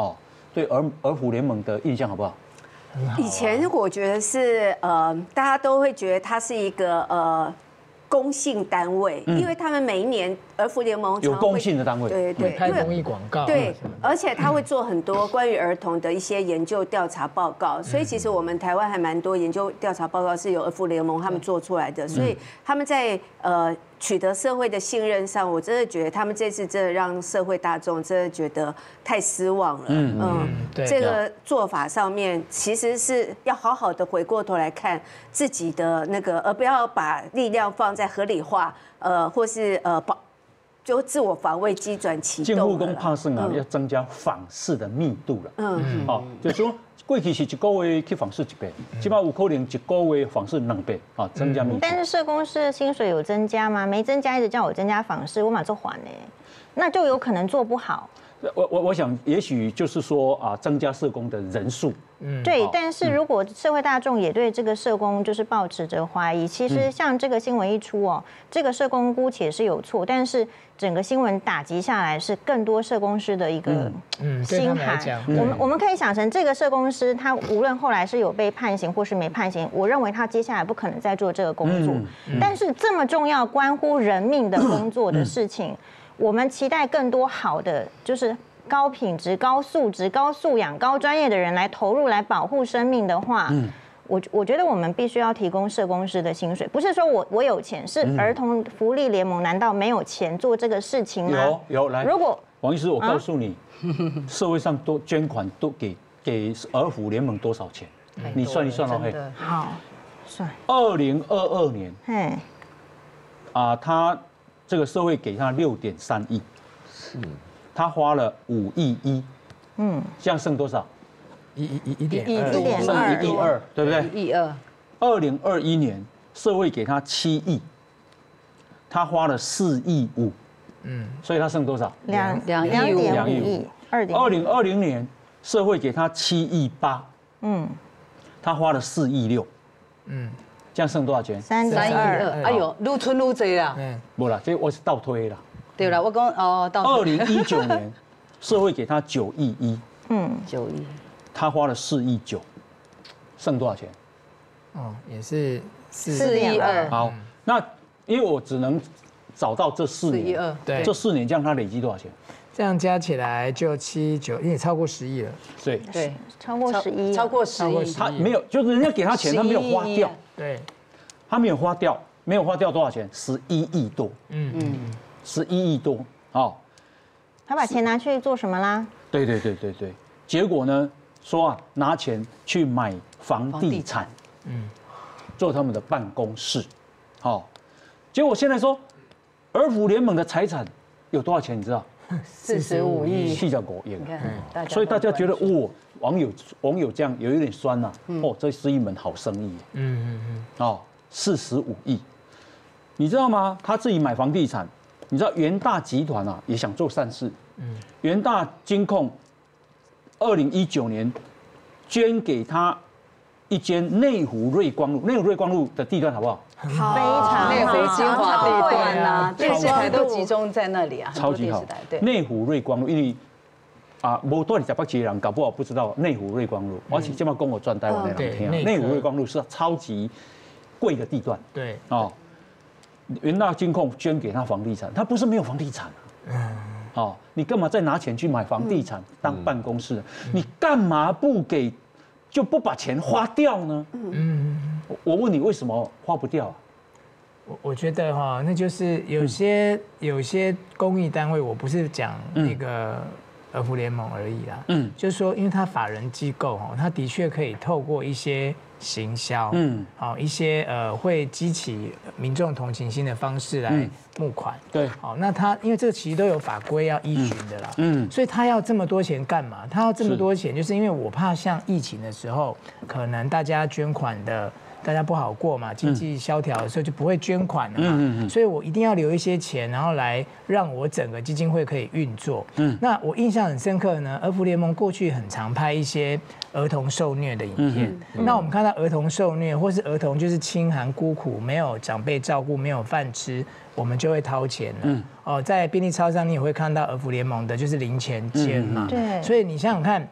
对儿儿福联盟的印象好不好？ 以前我觉得是呃，大家都会觉得它是一个呃公信单位，因为他们每一年儿福联盟有公信的单位， 对对， 拍公益广告， 对，而且他会做很多关于儿童的一些研究调查报告，所以其实我们台湾还蛮多研究调查报告是由儿福联盟他们做出来的，所以他们在呃。取得社会的信任上，我真的觉得他们这次真的让社会大众真的觉得太失望了。嗯嗯，这个做法上面其实是要好好的回过头来看自己的那个，而不要把力量放在合理化，呃，或是呃保就自我防卫机转启动。 进护工怕剩啊，要增加访视的密度了。嗯，好，就是说。过去是一个月去访视一遍，起码有可能一个月访视两遍啊，增加密度。 但是社工师的薪水有增加吗？没增加，一直叫我增加访视，我马上还呢，那就有可能做不好。 我我我想，也许就是说啊，增加社工的人数。 嗯，对。但是如果社会大众也对这个社工就是抱持着怀疑，其实像这个新闻一出哦，这个社工姑且是有错，但是整个新闻打击下来是更多社工师的一个心寒。我们我们可以想成，这个社工师他无论后来是有被判刑或是没判刑，我认为他接下来不可能再做这个工作。但是这么重要、关乎人命的工作的事情。我们期待更多好的，就是高品质、高素质、高素养、高专业的人来投入来保护生命的话，嗯，我我觉得我们必须要提供社工师的薪水，不是说我我有钱，是儿童福利联盟难道没有钱做这个事情吗？ 有有来， 如果王医师，我告诉你，社会上多捐款都给给儿福联盟多少钱？你算一算哦，嘿， 好，算。 二零二二年， 嘿， 啊，他。这个社会给他六点三亿，是，他花了五亿一，嗯，这样剩多少？ 一一一一点二， 剩一亿二，对不对？ 一亿二。 二零二一年社会给他七亿，他花了四亿五，嗯，所以他剩多少？ 两两亿五， 两亿五。二点。二零二零年社会给他七亿八，嗯，他花了四亿六，嗯。这样剩多少钱？ 三点二。 哎呦，愈存愈多啦。 不啦，这我是倒推啦。 对啦，我讲哦，倒推。 二零一九年，社会给他九亿一， 嗯，九亿， 他花了四亿九，剩多少钱？ 哦，也是四亿二。 好，那因为我只能找到这四年，四亿二， 对， 这四年这样他累积多少钱？ 这样加起来就七九，也超过十亿了。 对对， 超过十亿， 超过十亿。 他没有，就是人家给他钱，他没有花掉。 对， 他没有花掉，没有花掉多少钱？十一亿多。嗯嗯，十一亿多。哦， 他把钱拿去做什么啦？ 对对对对对。结果呢，说啊，拿钱去买房地产，嗯，做他们的办公室。好，结果现在说，儿福联盟的财产有多少钱？你知道？ 四十五亿， 细脚狗也，所以大家觉得哦，网友网友这样有一点酸呐，哦，这是一门好生意，嗯嗯嗯，哦，四十五亿，你知道吗？他自己买房地产，你知道元大集团啊也想做善事，嗯，元大金控，二零一九年捐给他一间内湖瑞光路，内湖瑞光路的地段好不好？ 非常内湖精华地段啊，电视台都集中在那里啊， 超级好。对，内湖瑞光路，因为啊，无多你台北市的人搞不好不知道内湖瑞光路，而且这么跟我转台湾的人听，内湖瑞光路是超级贵的地段。 对， 哦，元大金控捐给他房地产，他不是没有房地产啊。嗯。哦，你干嘛再拿钱去买房地产当办公室？你干嘛不给，就不把钱花掉呢？嗯。我问你为什么花不掉啊？ 我我觉得哈，那就是有些有些公益单位，我不是讲那个儿福联盟而已啦，嗯，就是说，因为它法人机构哈，它的确可以透过一些行销，嗯，好一些呃会激起民众同情心的方式来募款， 对， 好，那他因为这个其实都有法规要依循的啦，嗯，所以他要这么多钱干嘛？他要这么多钱，就是因为我怕像疫情的时候，可能大家捐款的。大家不好过嘛，经济萧条的时候就不会捐款了嘛，嗯嗯、所以我一定要留一些钱，然后来让我整个基金会可以运作。嗯，那我印象很深刻呢，儿福联盟过去很常拍一些儿童受虐的影片，嗯嗯、那我们看到儿童受虐，或是儿童就是清寒孤苦，没有长辈照顾，没有饭吃，我们就会掏钱了。嗯、哦，在便利超商你也会看到儿福联盟的，就是零钱间嘛。对、嗯，所以你想想看。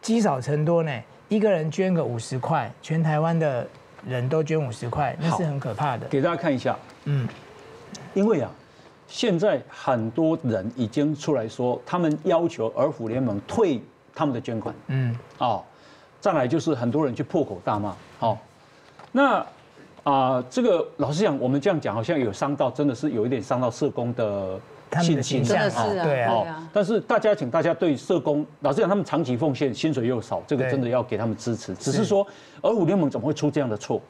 积少成多呢，一个人捐个五十块，全台湾的人都捐五十块，那是很可怕的。 给大家看一下，嗯，因为啊，现在很多人已经出来说，他们要求儿福联盟退他们的捐款，嗯，哦，再来就是很多人去破口大骂，哦，那啊、呃，这个老实讲，我们这样讲好像有伤到，真的是有一点伤到社工的信心， 真的是啊， 对啊。 但是大家请大家对社工，老实讲，他们长期奉献，薪水又少，这个真的要给他们支持。只是说，儿福联盟怎么会出这样的错？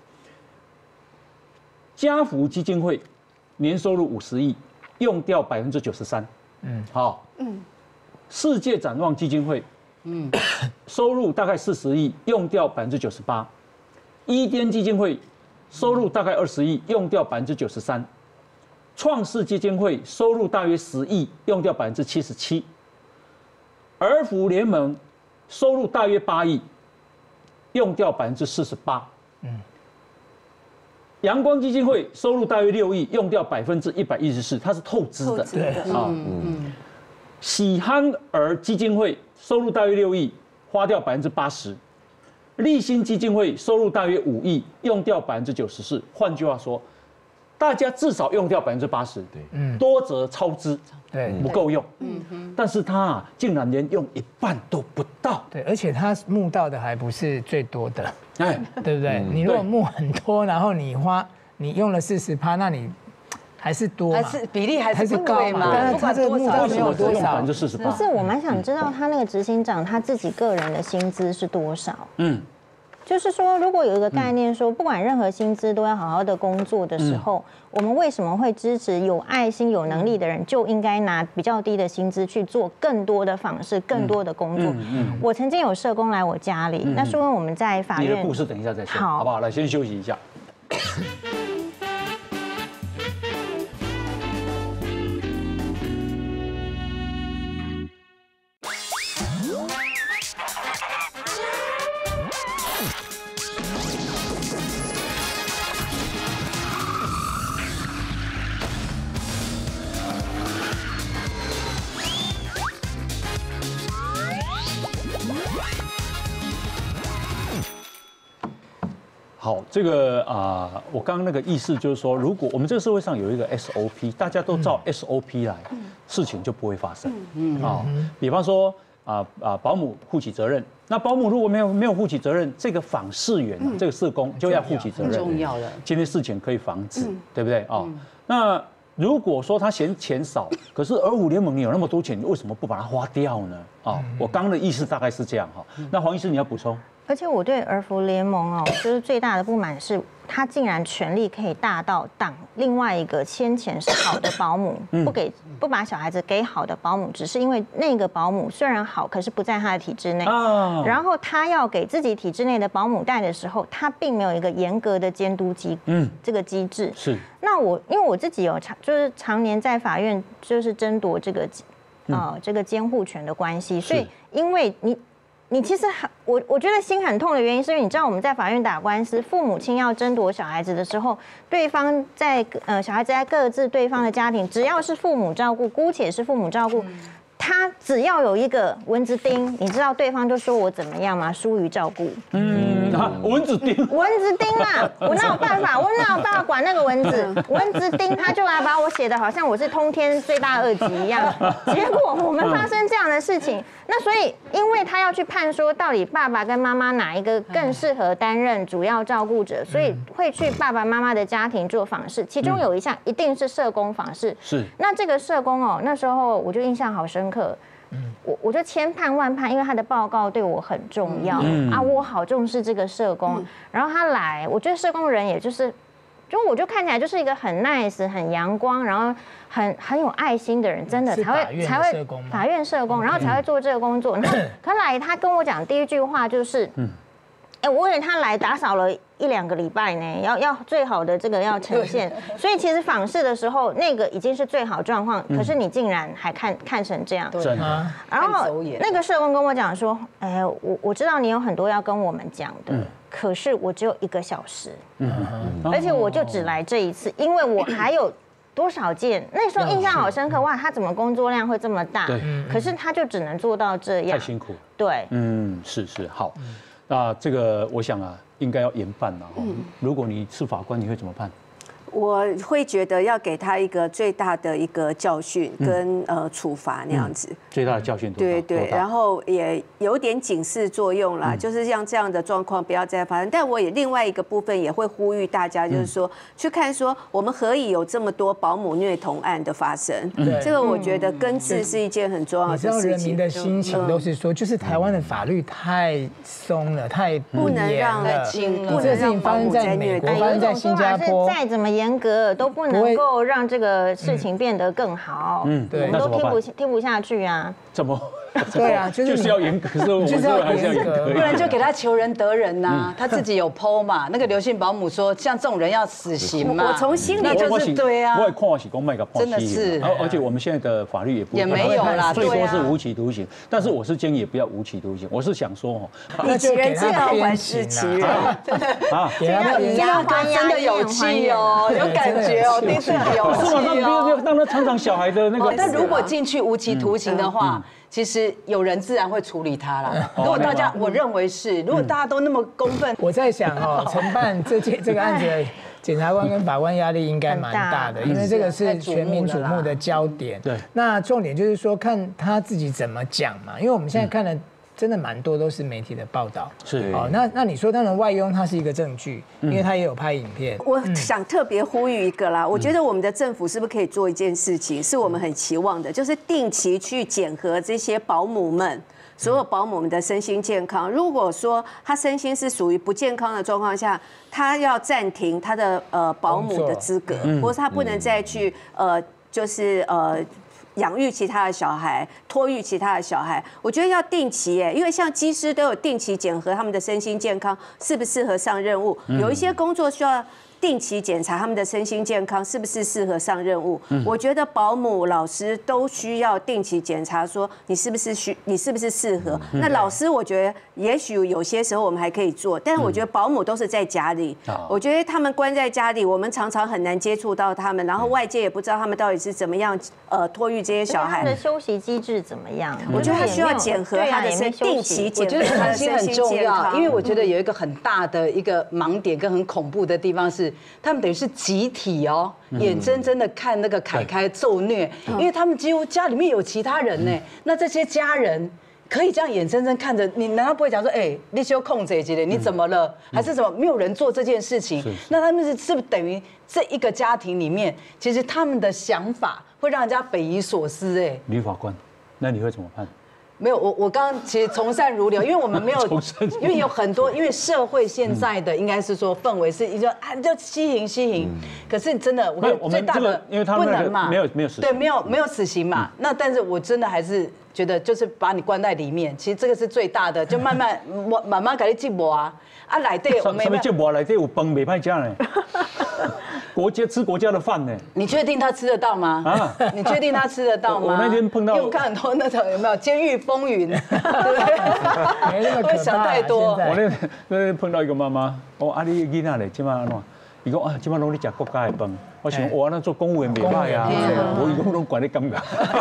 家福基金会年收入五十亿，用掉百分之九十三，嗯，好，嗯，世界展望基金会，嗯，收入大概四十亿，用掉百分之九十八，伊甸基金会收入大概二十亿，用掉百分之九十三。创世基金会收入大约十亿，用掉百分之七十七；儿福联盟收入大约八亿，用掉百分之四十八。嗯，阳光基金会收入大约六亿，用掉百分之一百一十四，它是透支的。 对啊，嗯。喜憨儿基金会收入大约六亿，花掉百分之八十；立新基金会收入大约五亿，用掉百分之九十四。换句话说，大家至少用掉百分之八十，对，嗯，多则超支， 对， 不够用，嗯哼，但是他啊，竟然连用一半都不到， 对，而且他募到的还不是最多的， 哎， 对不对？你如果募很多，然后你花你用了四十趴，那你还是多嘛， 还是比例还还是高嘛？但是他这个募到没有多少， 百分之四十八。 不是，我蛮想知道他那个执行长他自己个人的薪资是多少？嗯。就是说，如果有一个概念说，不管任何薪资都要好好的工作的时候，我们为什么会支持有爱心、有能力的人就应该拿比较低的薪资去做更多的访视、更多的工作？我曾经有社工来我家里，那是因为我们在法院。 你的故事等一下再说，好不好？来，先休息一下。好，这个啊、呃，我刚刚那个意思就是说，如果我们这个社会上有一个 S O P， 大家都照 S O P 来，事情就不会发生。嗯啊，比方说啊啊，保姆负起责任，那保姆如果没有没有负起责任，这个访视员、这个社工就要负起责任。 重要的， 今天事情可以防止，对不对啊？那如果说他嫌钱少，可是儿福联盟你有那么多钱，你为什么不把它花掉呢？啊，我刚刚的意思大概是这样哈。那黄医师你要补充？ 而且我对儿福联盟哦，就是最大的不满是，他竟然权力可以大到挡另外一个先前是好的保姆，不给不把小孩子给好的保姆，只是因为那个保姆虽然好，可是不在他的体制内。哦。然后他要给自己体制内的保姆带的时候，他并没有一个严格的监督机，嗯，这个机制。 是。 那我因为我自己有常就是常年在法院就是争夺这个呃这个监护权的关系，所以因为你。你其实很，我我觉得心很痛的原因，是因为你知道我们在法院打官司，父母亲要争夺小孩子的时候，对方在呃小孩子在各自对方的家庭，只要是父母照顾，姑且是父母照顾，他只要有一个蚊子叮，你知道对方就说我怎么样吗？疏于照顾。 嗯，啊，蚊子叮， 蚊子叮啦，我哪有办法？我哪有办法管那个蚊子？蚊子叮，他就来把我写的好像我是通天罪大恶极一样。结果我们发生这样的事情，那所以因为他要去判说到底爸爸跟妈妈哪一个更适合担任主要照顾者，所以会去爸爸妈妈的家庭做访视，其中有一项一定是社工访视。 是。 那这个社工哦，那时候我就印象好深刻。我我就千盼万盼，因为他的报告对我很重要、嗯、啊，我好重视这个社工。嗯、然后他来，我觉得社工人也就是，就我就看起来就是一个很 nice、很阳光，然后很很有爱心的人，真的才会才会法院社工，然后才会做这个工作。然后他来，他跟我讲第一句话就是，嗯，哎，我以为他来打扫了一两个礼拜呢，要要最好的这个要呈现，所以其实访视的时候那个已经是最好状况，可是你竟然还看看成这样， 对啊。 然后那个社工跟我讲说，哎，我我知道你有很多要跟我们讲的，可是我只有一个小时，而且我就只来这一次，因为我还有多少件？那时候印象好深刻，哇，他怎么工作量会这么大？ 对， 可是他就只能做到这样， 太辛苦。 对， 嗯，是是好，那这个我想啊，应该要严办了哈。如果你是法官，你会怎么判？ 我会觉得要给他一个最大的一个教训跟呃处罚那样子。 最大的教训多大？ 对对，然后也有点警示作用啦，就是像这样的状况不要再发生。但我也另外一个部分也会呼吁大家，就是说去看说我们何以有这么多保姆虐童案的发生？这个我觉得根治是一件很重要的事情。 你知道人民的心情都是说，就是台湾的法律太松了，太不能让不能让发生在美国，发生在新加坡， 再怎么严格都不能够让这个事情变得更好。嗯，对，我们都听不听不下去啊。 怎么？ 对啊，就是就是要严格，可是我们还是要严格， 不然就给他求仁得仁呐。他自己有 P O 嘛，那个刘姓保姆说，像这种人要死刑嘛。 我从心里就是对啊， 我也看我是公卖个判真的是， 而而且我们现在的法律也不也没有啦， 最多是无期徒刑。但是我是建议也不要无期徒刑，我是想说哦，以其人之道还治其人啊， 给他这样真的有气哦，有感觉哦，第一次有气哦， 让他尝尝小孩的那个。 但如果进去无期徒刑的话。其实有人自然会处理他啦。如果大家，我认为是，如果大家都那么公愤， 我在想哦，承办这件这个案子的检察官跟法官压力应该蛮大的，因为这个是全民瞩目的焦点。 对， 那重点就是说看他自己怎么讲嘛，因为我们现在看的真的蛮多都是媒体的报道。 是哦，那那你说他的外佣，他是一个证据，因为他也有拍影片。 我想特别呼吁一个啦，我觉得我们的政府是不是可以做一件事情，是我们很期望的，就是定期去检核这些保姆们。所有保姆们的身心健康，如果说他身心是属于不健康的状况下，他要暂停他的呃保姆的资格，或是他不能再去呃就是呃。养育其他的小孩，托育其他的小孩，我觉得要定期耶，因为像机师都有定期检核他们的身心健康适不适合上任务，有一些工作需要定期检查他们的身心健康是不是适合上任务。我觉得保姆、老师都需要定期检查，说你是不是需你是不是适合。那老师，我觉得也许有些时候我们还可以做，但是我觉得保姆都是在家里，我觉得他们关在家里，我们常常很难接触到他们，然后外界也不知道他们到底是怎么样呃托育这些小孩。 他的休息机制怎么样？ 我觉得他需要检核他的身，定期检核他的身心健康。 因为我觉得有一个很大的一个盲点跟很恐怖的地方是。他们等于是集体哦，眼睁睁的看那个凯凯受虐，因为他们几乎家里面有其他人呢。那这些家人可以这样眼睁睁看着你，难道不会讲说，哎，你修控这一节的，你怎么了？还是什么？没有人做这件事情，那他们是是不是等于这一个家庭里面，其实他们的想法会让人家匪夷所思？哎， 吕法官，那你会怎么判？ 没有，我我刚刚其实从善如流，因为我们没有，因为有很多，因为社会现在的应该是说氛围是一个啊，就欺凌欺凌，可是真的，我看最大的因为他不能嘛， 没有没有死刑， 对，没有没有死刑嘛。那但是我真的还是觉得，就是把你关在里面，其实这个是最大的，就慢慢我慢慢给你进步啊啊，来对，我们什么进步来对有崩没派家呢？国家吃国家的饭呢？ 你确定他吃得到吗？啊，你确定他吃得到吗？ 我那天碰到， 因为我看很多那种有没有《监狱风云》，对不对？ 没那么可怕。 想太多。 我那那天碰到一个妈妈，我阿你囡仔嘞，今晚安怎？伊讲啊，今晚拢咧食国家的饭。我想我那做公务员袂歹啊，我伊讲拢管你感觉。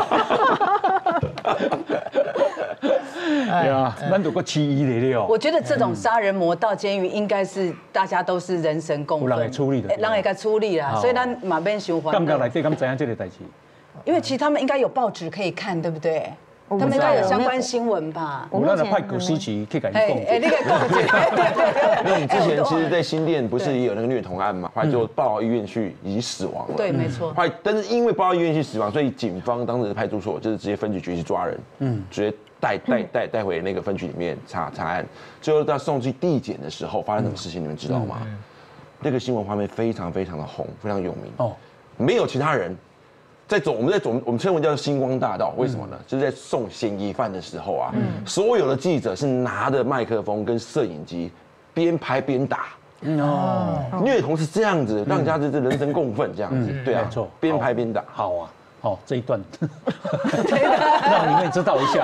对啊，咱都个起义的了。 我觉得这种杀人魔到监狱，应该是大家都是人神共愤， 有人会处理的， 人会该处理啦，所以咱马边循环。 感觉内底敢知影这个代志？ 因为其实他们应该有报纸可以看，对不对？他们应该有相关新闻吧？ 我们派古思琪去给你供。 哎，那个供对对对。 因为我们之前其实，在新店不是也有那个虐童案嘛，后来就报到医院去，已经死亡了。 对，没错。 后来，但是因为报到医院去死亡，所以警方当时的派出所就是直接分局局去抓人，嗯，直接带带带带回那个分局里面查查案。最后到送去地检的时候，发生什么事情你们知道吗？那个新闻画面非常非常的红，非常有名哦，没有其他人。在走，我们在走，我们称为叫星光大道，为什么呢？就是在送嫌疑犯的时候啊，所有的记者是拿着麦克风跟摄影机，边拍边打。哦，虐童是这样子，让人家就是人神共愤这样子，对啊，没错，边拍边打。 好啊，好这一段，让你们也知道一下。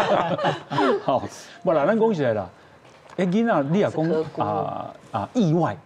好，不然咱讲起来了，哎，囡仔你也讲啊啊意外。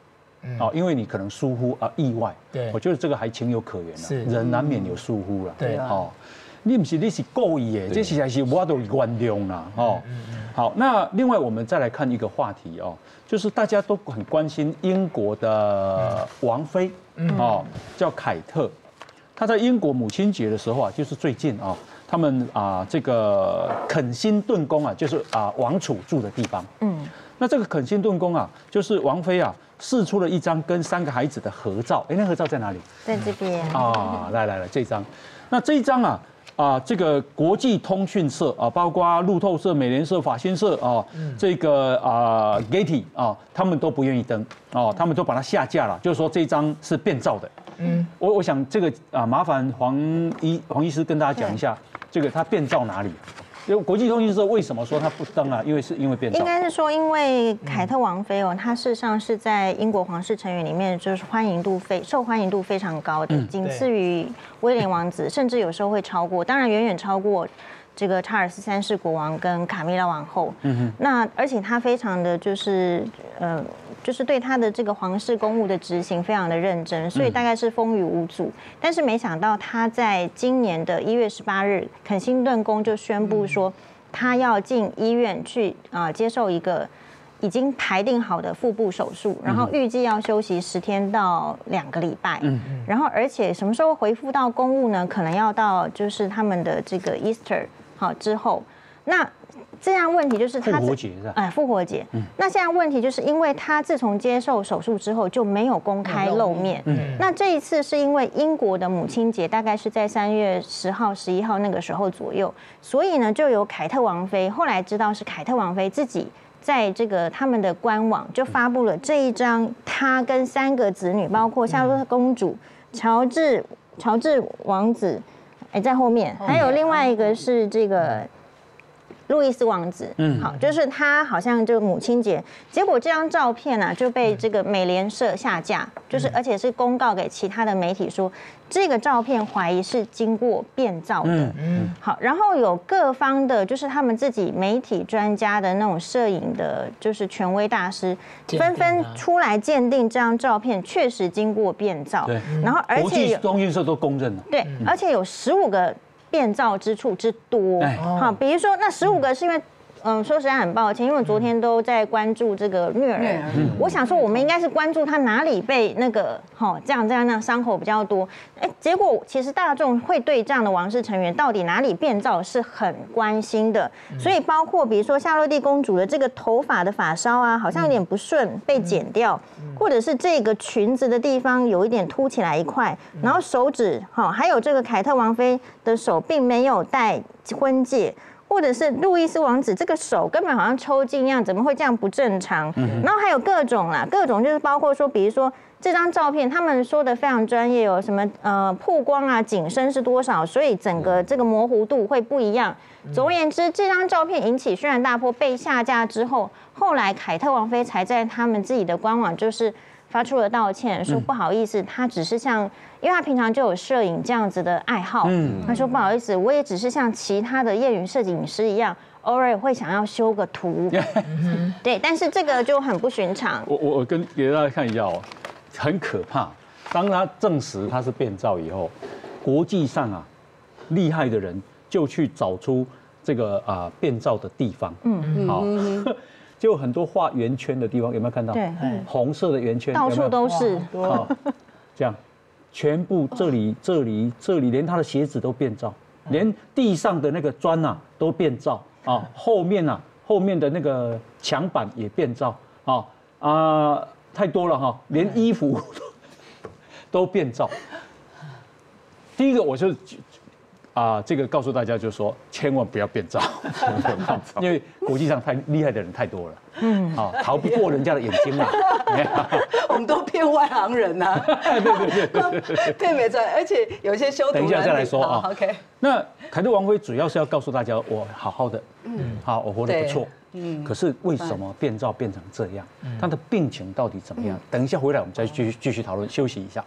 哦，因为你可能疏忽啊意外， 对， 我觉得这个还情有可原啊， 是人难免有疏忽了， 对啊， 哦，你不是你是故意的，这实在是我都原谅啦，哦，好，那另外我们再来看一个话题哦，就是大家都很关心英国的王妃，哦，叫凯特，她在英国母亲节的时候啊，就是最近啊。他们啊，这个肯辛顿宫啊，就是啊王储住的地方。嗯，那这个肯辛顿宫啊，就是王妃啊释出了一张跟三个孩子的合照。哎，那合照在哪里？ 在这边啊，来来来，这张。那这一张啊啊，这个国际通讯社啊，包括路透社、美联社、法新社啊，这个啊 Getty 啊，他们都不愿意登哦，他们都把它下架了，就是说这张是变造的。嗯，我我想这个啊，麻烦黄医黄医师跟大家讲一下。这个它变造哪里？因为国际通讯社为什么说它不登啊？因为是因为变造。 应该是说，因为凯特王妃哦，她事实上是在英国皇室成员里面，就是欢迎度非受欢迎度非常高的，仅次于威廉王子，甚至有时候会超过，当然远远超过这个查尔斯三世国王跟卡米拉王后。嗯哼。那而且她非常的就是呃。就是对他的这个皇室公务的执行非常的认真，所以大概是风雨无阻。但是没想到他在今年的一月十八日，肯辛顿宫就宣布说，他要进医院去啊接受一个已经排定好的腹部手术，然后预计要休息十天到两个礼拜。嗯，然后而且什么时候恢复到公务呢？可能要到就是他们的这个 Easter 好之后，那。这样问题就是他复活节是吧？ 哎，复活节。嗯。那现在问题就是因为他自从接受手术之后就没有公开露面。嗯。那这一次是因为英国的母亲节大概是在三月十号、十一号那个时候左右，所以呢就由凯特王妃，后来知道是凯特王妃自己在这个他们的官网就发布了这一张他跟三个子女，包括夏洛特公主、乔治、乔治王子，哎在后面，还有另外一个是这个。路易斯王子，嗯，好，就是他好像这个母亲节，结果这张照片呢、啊、就被这个美联社下架，就是而且是公告给其他的媒体说，这个照片怀疑是经过变造的，嗯，好，然后有各方的，就是他们自己媒体专家的那种摄影的，就是权威大师，纷纷出来鉴定这张照片确实经过变造，对，然后而且国际通讯社都公认了， 对，而且有十五个。变造之处之多，好，比如说那十五个是因为，嗯，说实在很抱歉，因为我昨天都在关注这个虐儿，我想说我们应该是关注他哪里被那个，哈，这样这样那样伤口比较多，哎，结果其实大众会对这样的王室成员到底哪里变造是很关心的，所以包括比如说夏洛蒂公主的这个头发的发梢啊，好像有点不顺被剪掉，或者是这个裙子的地方有一点凸起来一块，然后手指，哈，还有这个凯特王妃的手并没有戴婚戒。或者是路易斯王子这个手根本好像抽筋一样，怎么会这样不正常？然后还有各种啦，各种就是包括说，比如说这张照片，他们说的非常专业哦，什么呃曝光啊、景深是多少，所以整个这个模糊度会不一样。总而言之，这张照片引起轩然大波，被下架之后，后来凯特王妃才在他们自己的官网就是发出了道歉，说不好意思，他只是像。因为他平常就有摄影这样子的爱好，嗯，他说不好意思，我也只是像其他的业余摄影师一样，偶尔会想要修个图，对，但是这个就很不寻常。 我我我跟给大家看一下哦，很可怕。当他证实他是变造以后，国际上啊，厉害的人就去找出这个啊变造的地方，嗯，好，就很多画圆圈的地方，有没有看到？ 对， 红色的圆圈， 到处都是， 好，这样。全部这里、这里、这里，连他的鞋子都变造，连地上的那个砖呐、啊、都变造啊，后面啊，后面的那个墙板也变造啊啊，太多了哈，连衣服都变造。第一个我就啊，这个告诉大家就是说，千万不要变造，因为国际上太厉害的人太多了，嗯，啊，逃不过人家的眼睛啊。 我们都骗外行人呐、啊， 对对对对， 骗没赚，而且有些修图。 等一下再来说啊 ，OK。 那凯特王妃主要是要告诉大家，我好好的，嗯，好，我活得不错，嗯。可是为什么变造变成这样？她的病情到底怎么样？等一下回来我们再继续继续讨论，休息一下。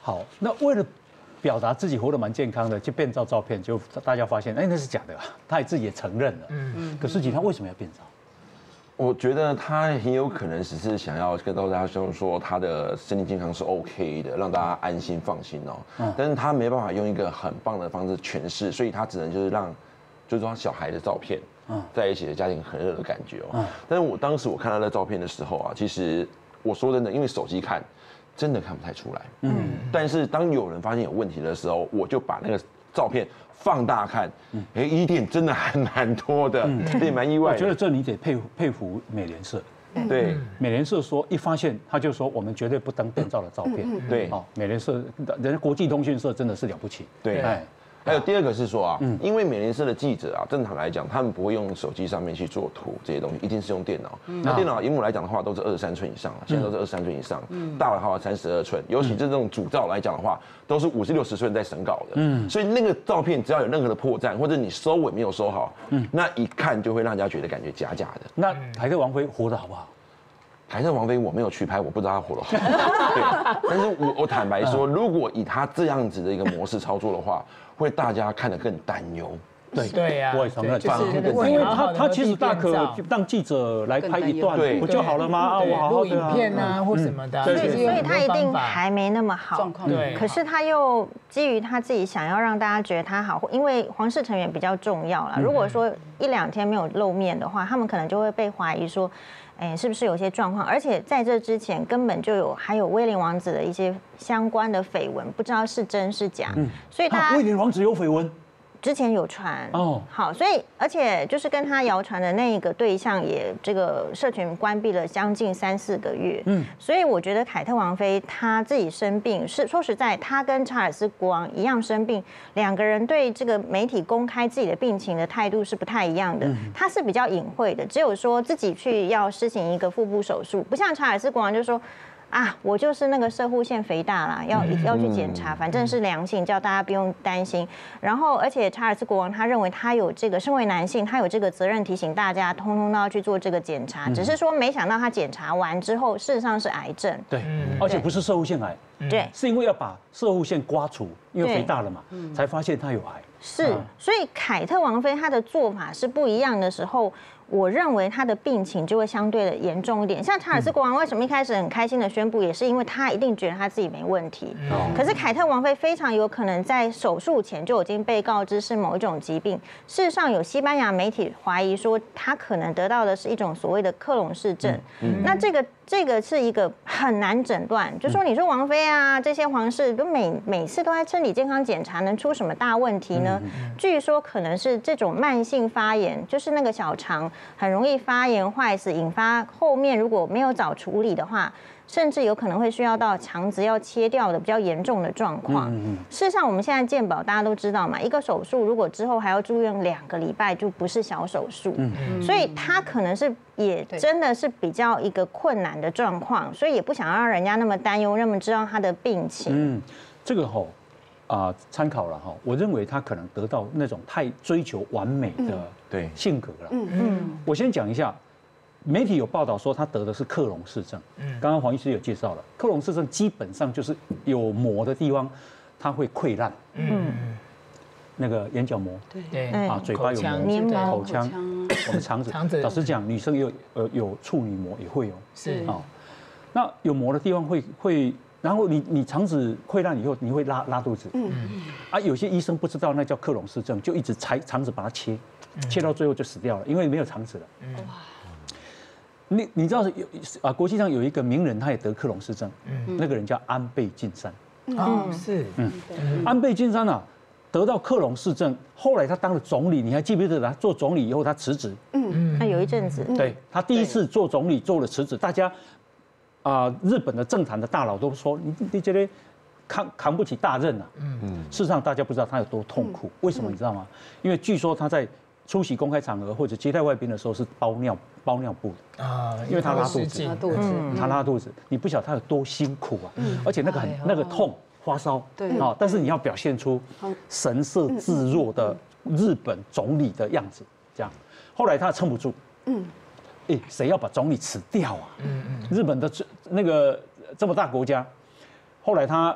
好，那为了表达自己活得蛮健康的，就变造照片，就大家发现，哎，那是假的啊，他也自己也承认了。嗯嗯。可实际他为什么要变造？ 我觉得他很有可能只是想要跟大家说说他的身体健康是 OK 的，让大家安心放心哦。嗯。但是他没办法用一个很棒的方式诠释，所以他只能就是让，就是说小孩的照片，嗯，在一起的家庭很热的感觉哦。嗯。但是我当时我看他的照片的时候啊，其实我说真的，因为手机看，真的看不太出来。嗯。但是当有人发现有问题的时候，我就把那个照片放大看，哎，疑点真的还蛮多的，也蛮意外的。 我觉得这你得佩服佩服美联社。 对， 美联社说一发现他就说我们绝对不登变造的照片。 对， 哦，美联社人家国际通讯社真的是了不起。 对，哎。还有第二个是说啊，因为美联社的记者啊，正常来讲，他们不会用手机上面去做图这些东西，一定是用电脑。那电脑荧幕来讲的话，都是二十三寸以上了，现在都是二十三寸以上，大的话三十二寸，尤其是这种主照来讲的话，都是五十六十寸在审稿的。嗯，所以那个照片只要有任何的破绽，或者你收尾没有收好，嗯，那一看就会让人家觉得感觉假假的。 那凯特王妃活得好不好？ 凯特王妃我没有去拍，我不知道她活得好。对，但是我我坦白说，如果以她这样子的一个模式操作的话，会大家看得更担忧。 对对呀， 我也承认， 因为他他其实大可让记者来拍一段不就好了吗？啊，我好好录影片啊或什么的， 所以所以他一定还没那么好。 对， 可是他又基于他自己想要让大家觉得他好，因为皇室成员比较重要啦。如果说一两天没有露面的话，他们可能就会被怀疑说，哎，是不是有些状况？而且在这之前根本就有还有威廉王子的一些相关的绯闻，不知道是真是假。所以他威廉王子有绯闻。 之前有传哦，好，所以而且就是跟他谣传的那个对象也这个社群关闭了将近三四个月，嗯，所以我觉得凯特王妃她自己生病是说实在，她跟查尔斯国王一样生病，两个人对这个媒体公开自己的病情的态度是不太一样的，她是比较隐晦的，只有说自己去要施行一个腹部手术，不像查尔斯国王就说。啊，我就是那个射护腺肥大啦，要要去检查，反正是良性，叫大家不用担心。然后，而且查尔斯国王他认为他有这个，身为男性，他有这个责任提醒大家，通通都要去做这个检查。只是说，没想到他检查完之后，事实上是癌症。 对，而且不是射护腺癌， 对， 是因为要把射护腺刮除，因为肥大了嘛，才发现他有癌。 是，所以凯特王妃她的做法是不一样的时候。我认为他的病情就会相对的严重一点。像查尔斯国王为什么一开始很开心的宣布，也是因为他一定觉得他自己没问题。可是凯特王妃非常有可能在手术前就已经被告知是某一种疾病。事实上，有西班牙媒体怀疑说他可能得到的是一种所谓的克隆氏症。那这个这个是一个很难诊断。就说你说王妃啊，这些皇室都每每次都在身体健康检查，能出什么大问题呢？据说可能是这种慢性发炎，就是那个小肠。很容易发炎坏死，引发后面如果没有早处理的话，甚至有可能会需要到肠子要切掉的比较严重的状况。事实上，我们现在健保大家都知道嘛，一个手术如果之后还要住院两个礼拜，就不是小手术。所以他可能是也真的是比较一个困难的状况，所以也不想让人家那么担忧，那么知道他的病情。 嗯，这个吼。啊，参考了哈，我认为他可能得到那种太追求完美的对性格了。嗯嗯，我先讲一下，媒体有报道说他得的是克隆氏症。嗯，刚刚黄医师有介绍了，克隆氏症基本上就是有膜的地方它会溃烂。嗯，那个眼角膜， 对啊，嘴巴有膜，口腔，我们肠子。 肠子， 老实讲，女生有呃有处女膜也会有。 是啊， 那有膜的地方会会。然后你你肠子溃烂以后，你会拉拉肚子，嗯啊，有些医生不知道那叫克隆氏症，就一直拆肠子把它切，切到最后就死掉了，因为没有肠子了。哇，你你知道有啊，国际上有一个名人，他也得克隆氏症，那个人叫安倍晋三。 哦，是， 嗯，安倍晋三啊，得到克隆氏症，后来他当了总理，你还记不记得他做总理以后他辞职？ 嗯，他有一阵子， 对他第一次做总理做了辞职，大家。啊、呃，日本的政坛的大佬都说你你觉得扛扛不起大任啊。嗯嗯。事实上，大家不知道他有多痛苦。为什么你知道吗？因为据说他在出席公开场合或者接待外宾的时候是包尿包尿布的啊，因为他拉肚子， 拉肚子， 他拉肚子，你不晓得他有多辛苦啊。嗯。而且那个很那个痛发烧，对啊，但是你要表现出神色自若的日本总理的样子，这样。后来他撑不住。嗯。哎，谁要把总理辞掉啊？嗯嗯，日本的那个这么大国家，后来他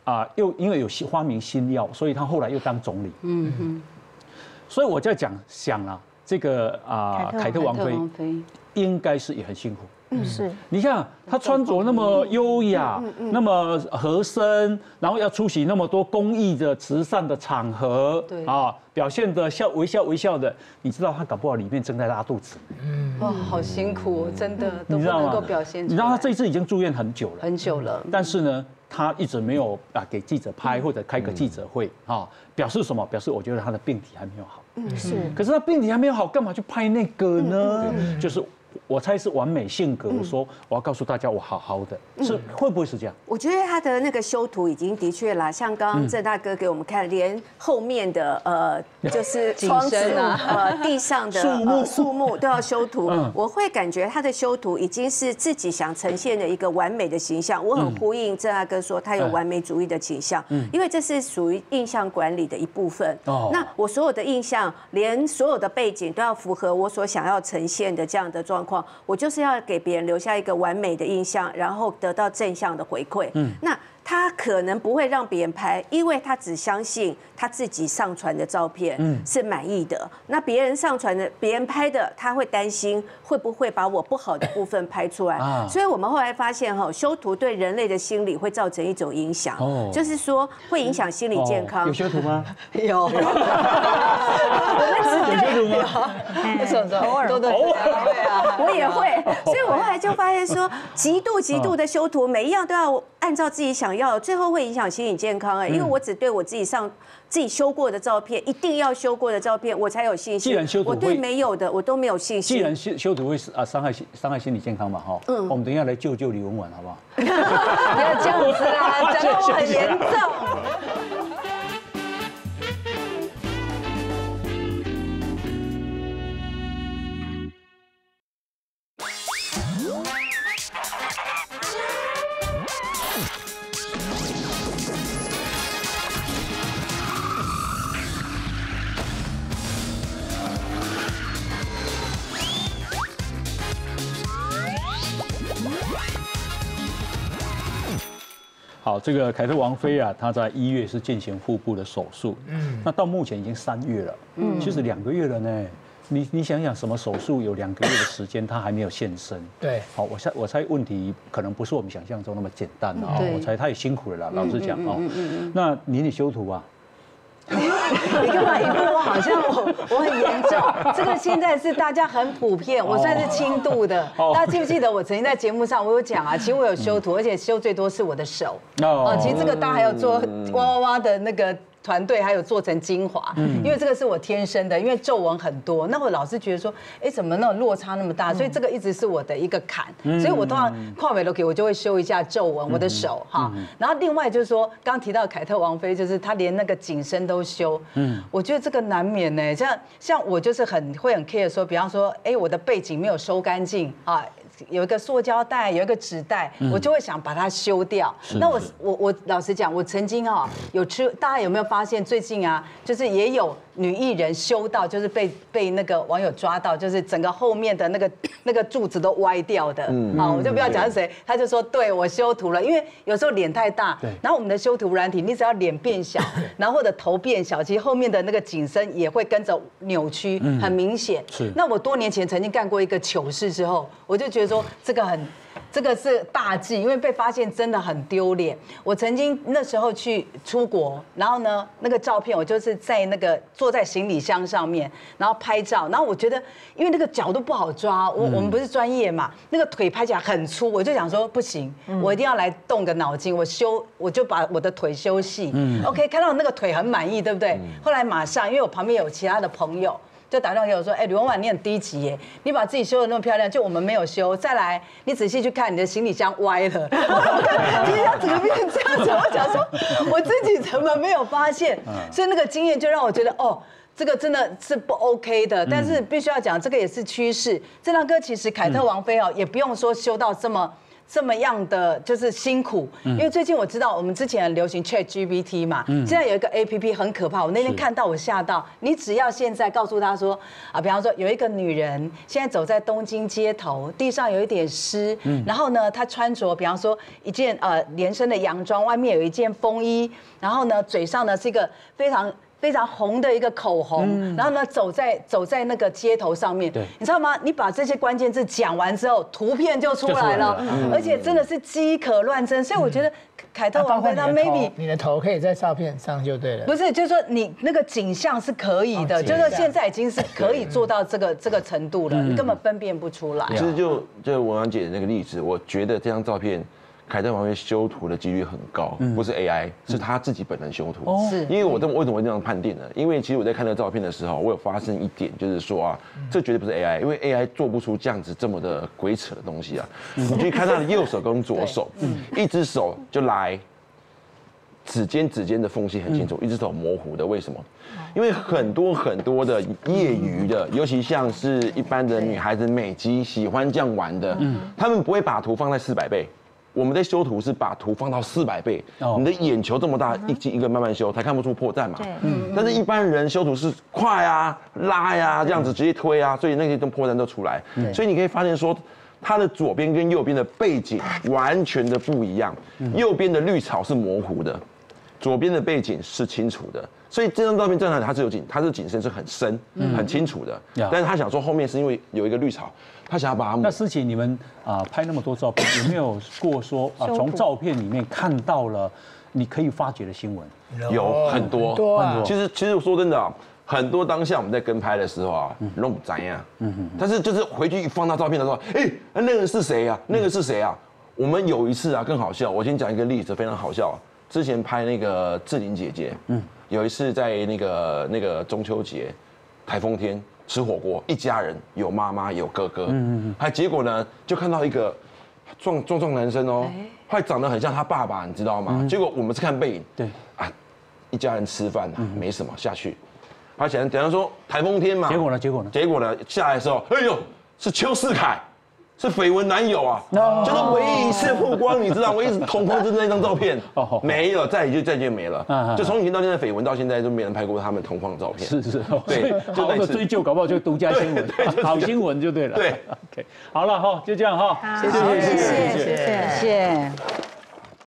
啊，又因为有发明新药，所以他后来又当总理。嗯哼。所以我在讲想啊，这个啊，凯特王妃应该是也很辛苦。 嗯，是。 你看他穿着那么优雅，那么合身，然后要出席那么多公益的慈善的场合，对啊，表现的笑微笑微笑的，你知道他搞不好里面正在拉肚子。 嗯，哇，好辛苦，真的都不能够表现出来。 你知道他这一次已经住院很久了， 很久了， 但是呢，他一直没有啊给记者拍或者开个记者会啊，表示什么？表示我觉得他的病体还没有好。 嗯，是。 可是他病体还没有好，干嘛去拍那个呢？就是。我猜是完美性格。我说我要告诉大家，我好好的，是会不会是这样？ 我觉得他的那个修图已经的确啦，像刚刚郑大哥给我们看，连后面的呃就是窗子呃地上的树木树木都要修图。我会感觉他的修图已经是自己想呈现的一个完美的形象。我很呼应郑大哥说他有完美主义的倾向，因为这是属于印象管理的一部分。那我所有的印象，连所有的背景都要符合我所想要呈现的这样的状况。我就是要给别人留下一个完美的印象，然后得到正向的回馈。嗯，那他可能不会让别人拍，因为他只相信他自己上传的照片是满意的。那别人上传的、别人拍的，他会担心会不会把我不好的部分拍出来。所以我们后来发现哈，修图对人类的心理会造成一种影响，就是说会影响心理健康。 有修图吗？ 有。我们只有修图吗？ 什么偶尔都偶尔啊，我也会。所以我后来就发现说，极度极度的修图，每一样都要按照自己想要，最后会影响心理健康哎，因为我只对我自己上自己修过的照片，一定要修过的照片，我才有信心。 既然修图， 我对没有的我都没有信心。 既然修修图会啊伤害伤害心理健康嘛哈，嗯，我们等一下来救救李文婉好不好？ 不要这样子啦，讲得我很严重。 好，这个凯特王妃啊，她在一月是进行腹部的手术，嗯，那到目前已经三月了，嗯，其实两个月了呢。你你想想，什么手术有两个月的时间，她还没有现身？ 对， 好，我猜我猜问题可能不是我们想象中那么简单啊，我猜她也辛苦了啦，老实讲哦。那你你修图啊？ 你干嘛一副我好像我我很严重？这个现在是大家很普遍，我算是轻度的。大家记不记得我曾经在节目上我有讲啊？其实我有修图，而且修最多是我的手。哦，其实这个大家还有做哇哇哇的那个。团队还有做成精华，因为这个是我天生的，因为皱纹很多，那我老是觉得说，哎，怎么那种落差那么大？所以这个一直是我的一个坎，所以我通常跨美都给我就会修一下皱纹，我的手哈。然后另外就是说，刚提到凯特王妃，就是她连那个紧身都修，嗯，我觉得这个难免呢。像像我就是很会很 care 说，比方说，哎，我的背景没有收干净啊。有一个塑胶袋，有一个纸袋，我就会想把它修掉。那我我我老实讲，我曾经哈有吃，大家有没有发现最近啊，就是也有女艺人修到，就是被被那个网友抓到，就是整个后面的那个那个柱子都歪掉的。嗯，好，我就不要讲是谁，他就说对我修图了，因为有时候脸太大，然后我们的修图软体，你只要脸变小，然后或者头变小，其实后面的那个紧身也会跟着扭曲，很明显。是。那我多年前曾经干过一个糗事之后，我就觉得。说这个很，这个是大忌，因为被发现真的很丢脸。我曾经那时候去出国，然后呢，那个照片我就是在那个坐在行李箱上面，然后拍照，然后我觉得因为那个角度不好抓，我我们不是专业嘛，那个腿拍起来很粗，我就想说不行，我一定要来动个脑筋，我修我就把我的腿修细。嗯 ，OK， 看到那个腿很满意，对不对？后来马上因为我旁边有其他的朋友。就打电话给我说，哎，吕文婉你很低级耶，你把自己修的那么漂亮，就我们没有修。再来，你仔细去看，你的行李箱歪了，行李箱怎么变成这样子？我想说，我自己怎么没有发现？所以那个经验就让我觉得，哦，这个真的是不 OK 的。但是必须要讲，这个也是趋势。这张歌其实凯特王妃哦，也不用说修到这么。 这么样的就是辛苦？因为最近我知道我们之前很流行 Chat G P T 嘛，现在有一个 A P P 很可怕，我那天看到我吓到。你只要现在告诉他说啊，比方说有一个女人现在走在东京街头，地上有一点湿，然后呢，她穿着比方说一件呃连身的洋装，外面有一件风衣，然后呢嘴上呢是一个非常。非常红的一个口红，嗯、然后呢，走在走在那个街头上面，你知道吗？你把这些关键字讲完之后，图片就出来了，嗯、而且真的是饥渴乱真，所以我觉得凯特王妃她 maybe 你的头可以在照片上就对了， 不是，就是说你那个景象是可以的，就是说现在已经是可以做到这个这个程度了，你根本分辨不出来。 其实就就文婉姐的那个例子，我觉得这张照片。凯特王妃修图的几率很高，不是 A I， 是她自己本人修图。是，因为我这么为什么会这样判定呢？因为其实我在看那个照片的时候，我有发现一点，就是说啊，这绝对不是 A I， 因为 A I 做不出这样子这么的鬼扯的东西啊。你去看他的右手跟左手，一只手就来，指尖指尖的缝隙很清楚，一只手模糊的，为什么？因为很多很多的业余的，尤其像是一般的女孩子美肌喜欢这样玩的，他们不会把图放在四百倍。我们在修图是把图放到四百倍，你的眼球这么大，一级一个慢慢修，才看不出破绽嘛。嗯。但是一般人修图是快啊、拉呀这样子直接推啊，所以那些都破绽都出来。所以你可以发现说，它的左边跟右边的背景完全的不一样，右边的绿草是模糊的，左边的背景是清楚的。所以这张照片正常它是有景，它是景深是很深、很清楚的。但是他想说后面是因为有一个绿草。他想要把它。那思琪，你们啊拍那么多照片，有没有过说啊从照片里面看到了你可以发掘的新闻？ 有很多， 很多啊。 其实其实说真的啊，很多当下我们在跟拍的时候啊，弄不怎样。嗯嗯。但是就是回去一放到照片的时候，哎，那个是谁啊？那个是谁啊？我们有一次啊更好笑，我先讲一个例子，非常好笑。之前拍那个志玲姐姐，嗯，有一次在那个那个中秋节，台风天。吃火锅，一家人有妈妈有哥哥，嗯嗯嗯，还结果呢，就看到一个壮壮壮男生哦，还长得很像他爸爸，你知道吗？结果我们是看背影，对啊，一家人吃饭啊，没什么下去，而且等下说台风天嘛， 结果呢？结果呢？ 结果呢？下来的时候，哎呦，是邱世凯。是绯闻男友啊，就是唯一一次曝光，你知道，唯一同框就是那张照片，没了，再也就再见没了，就从以前到现在绯闻到现在都没人拍过他们同框照片， 是是，对，好的追究，搞不好就独家新闻，好新闻就对了， 对 ，OK， 好了哈，就这样哈， 谢谢谢谢谢谢。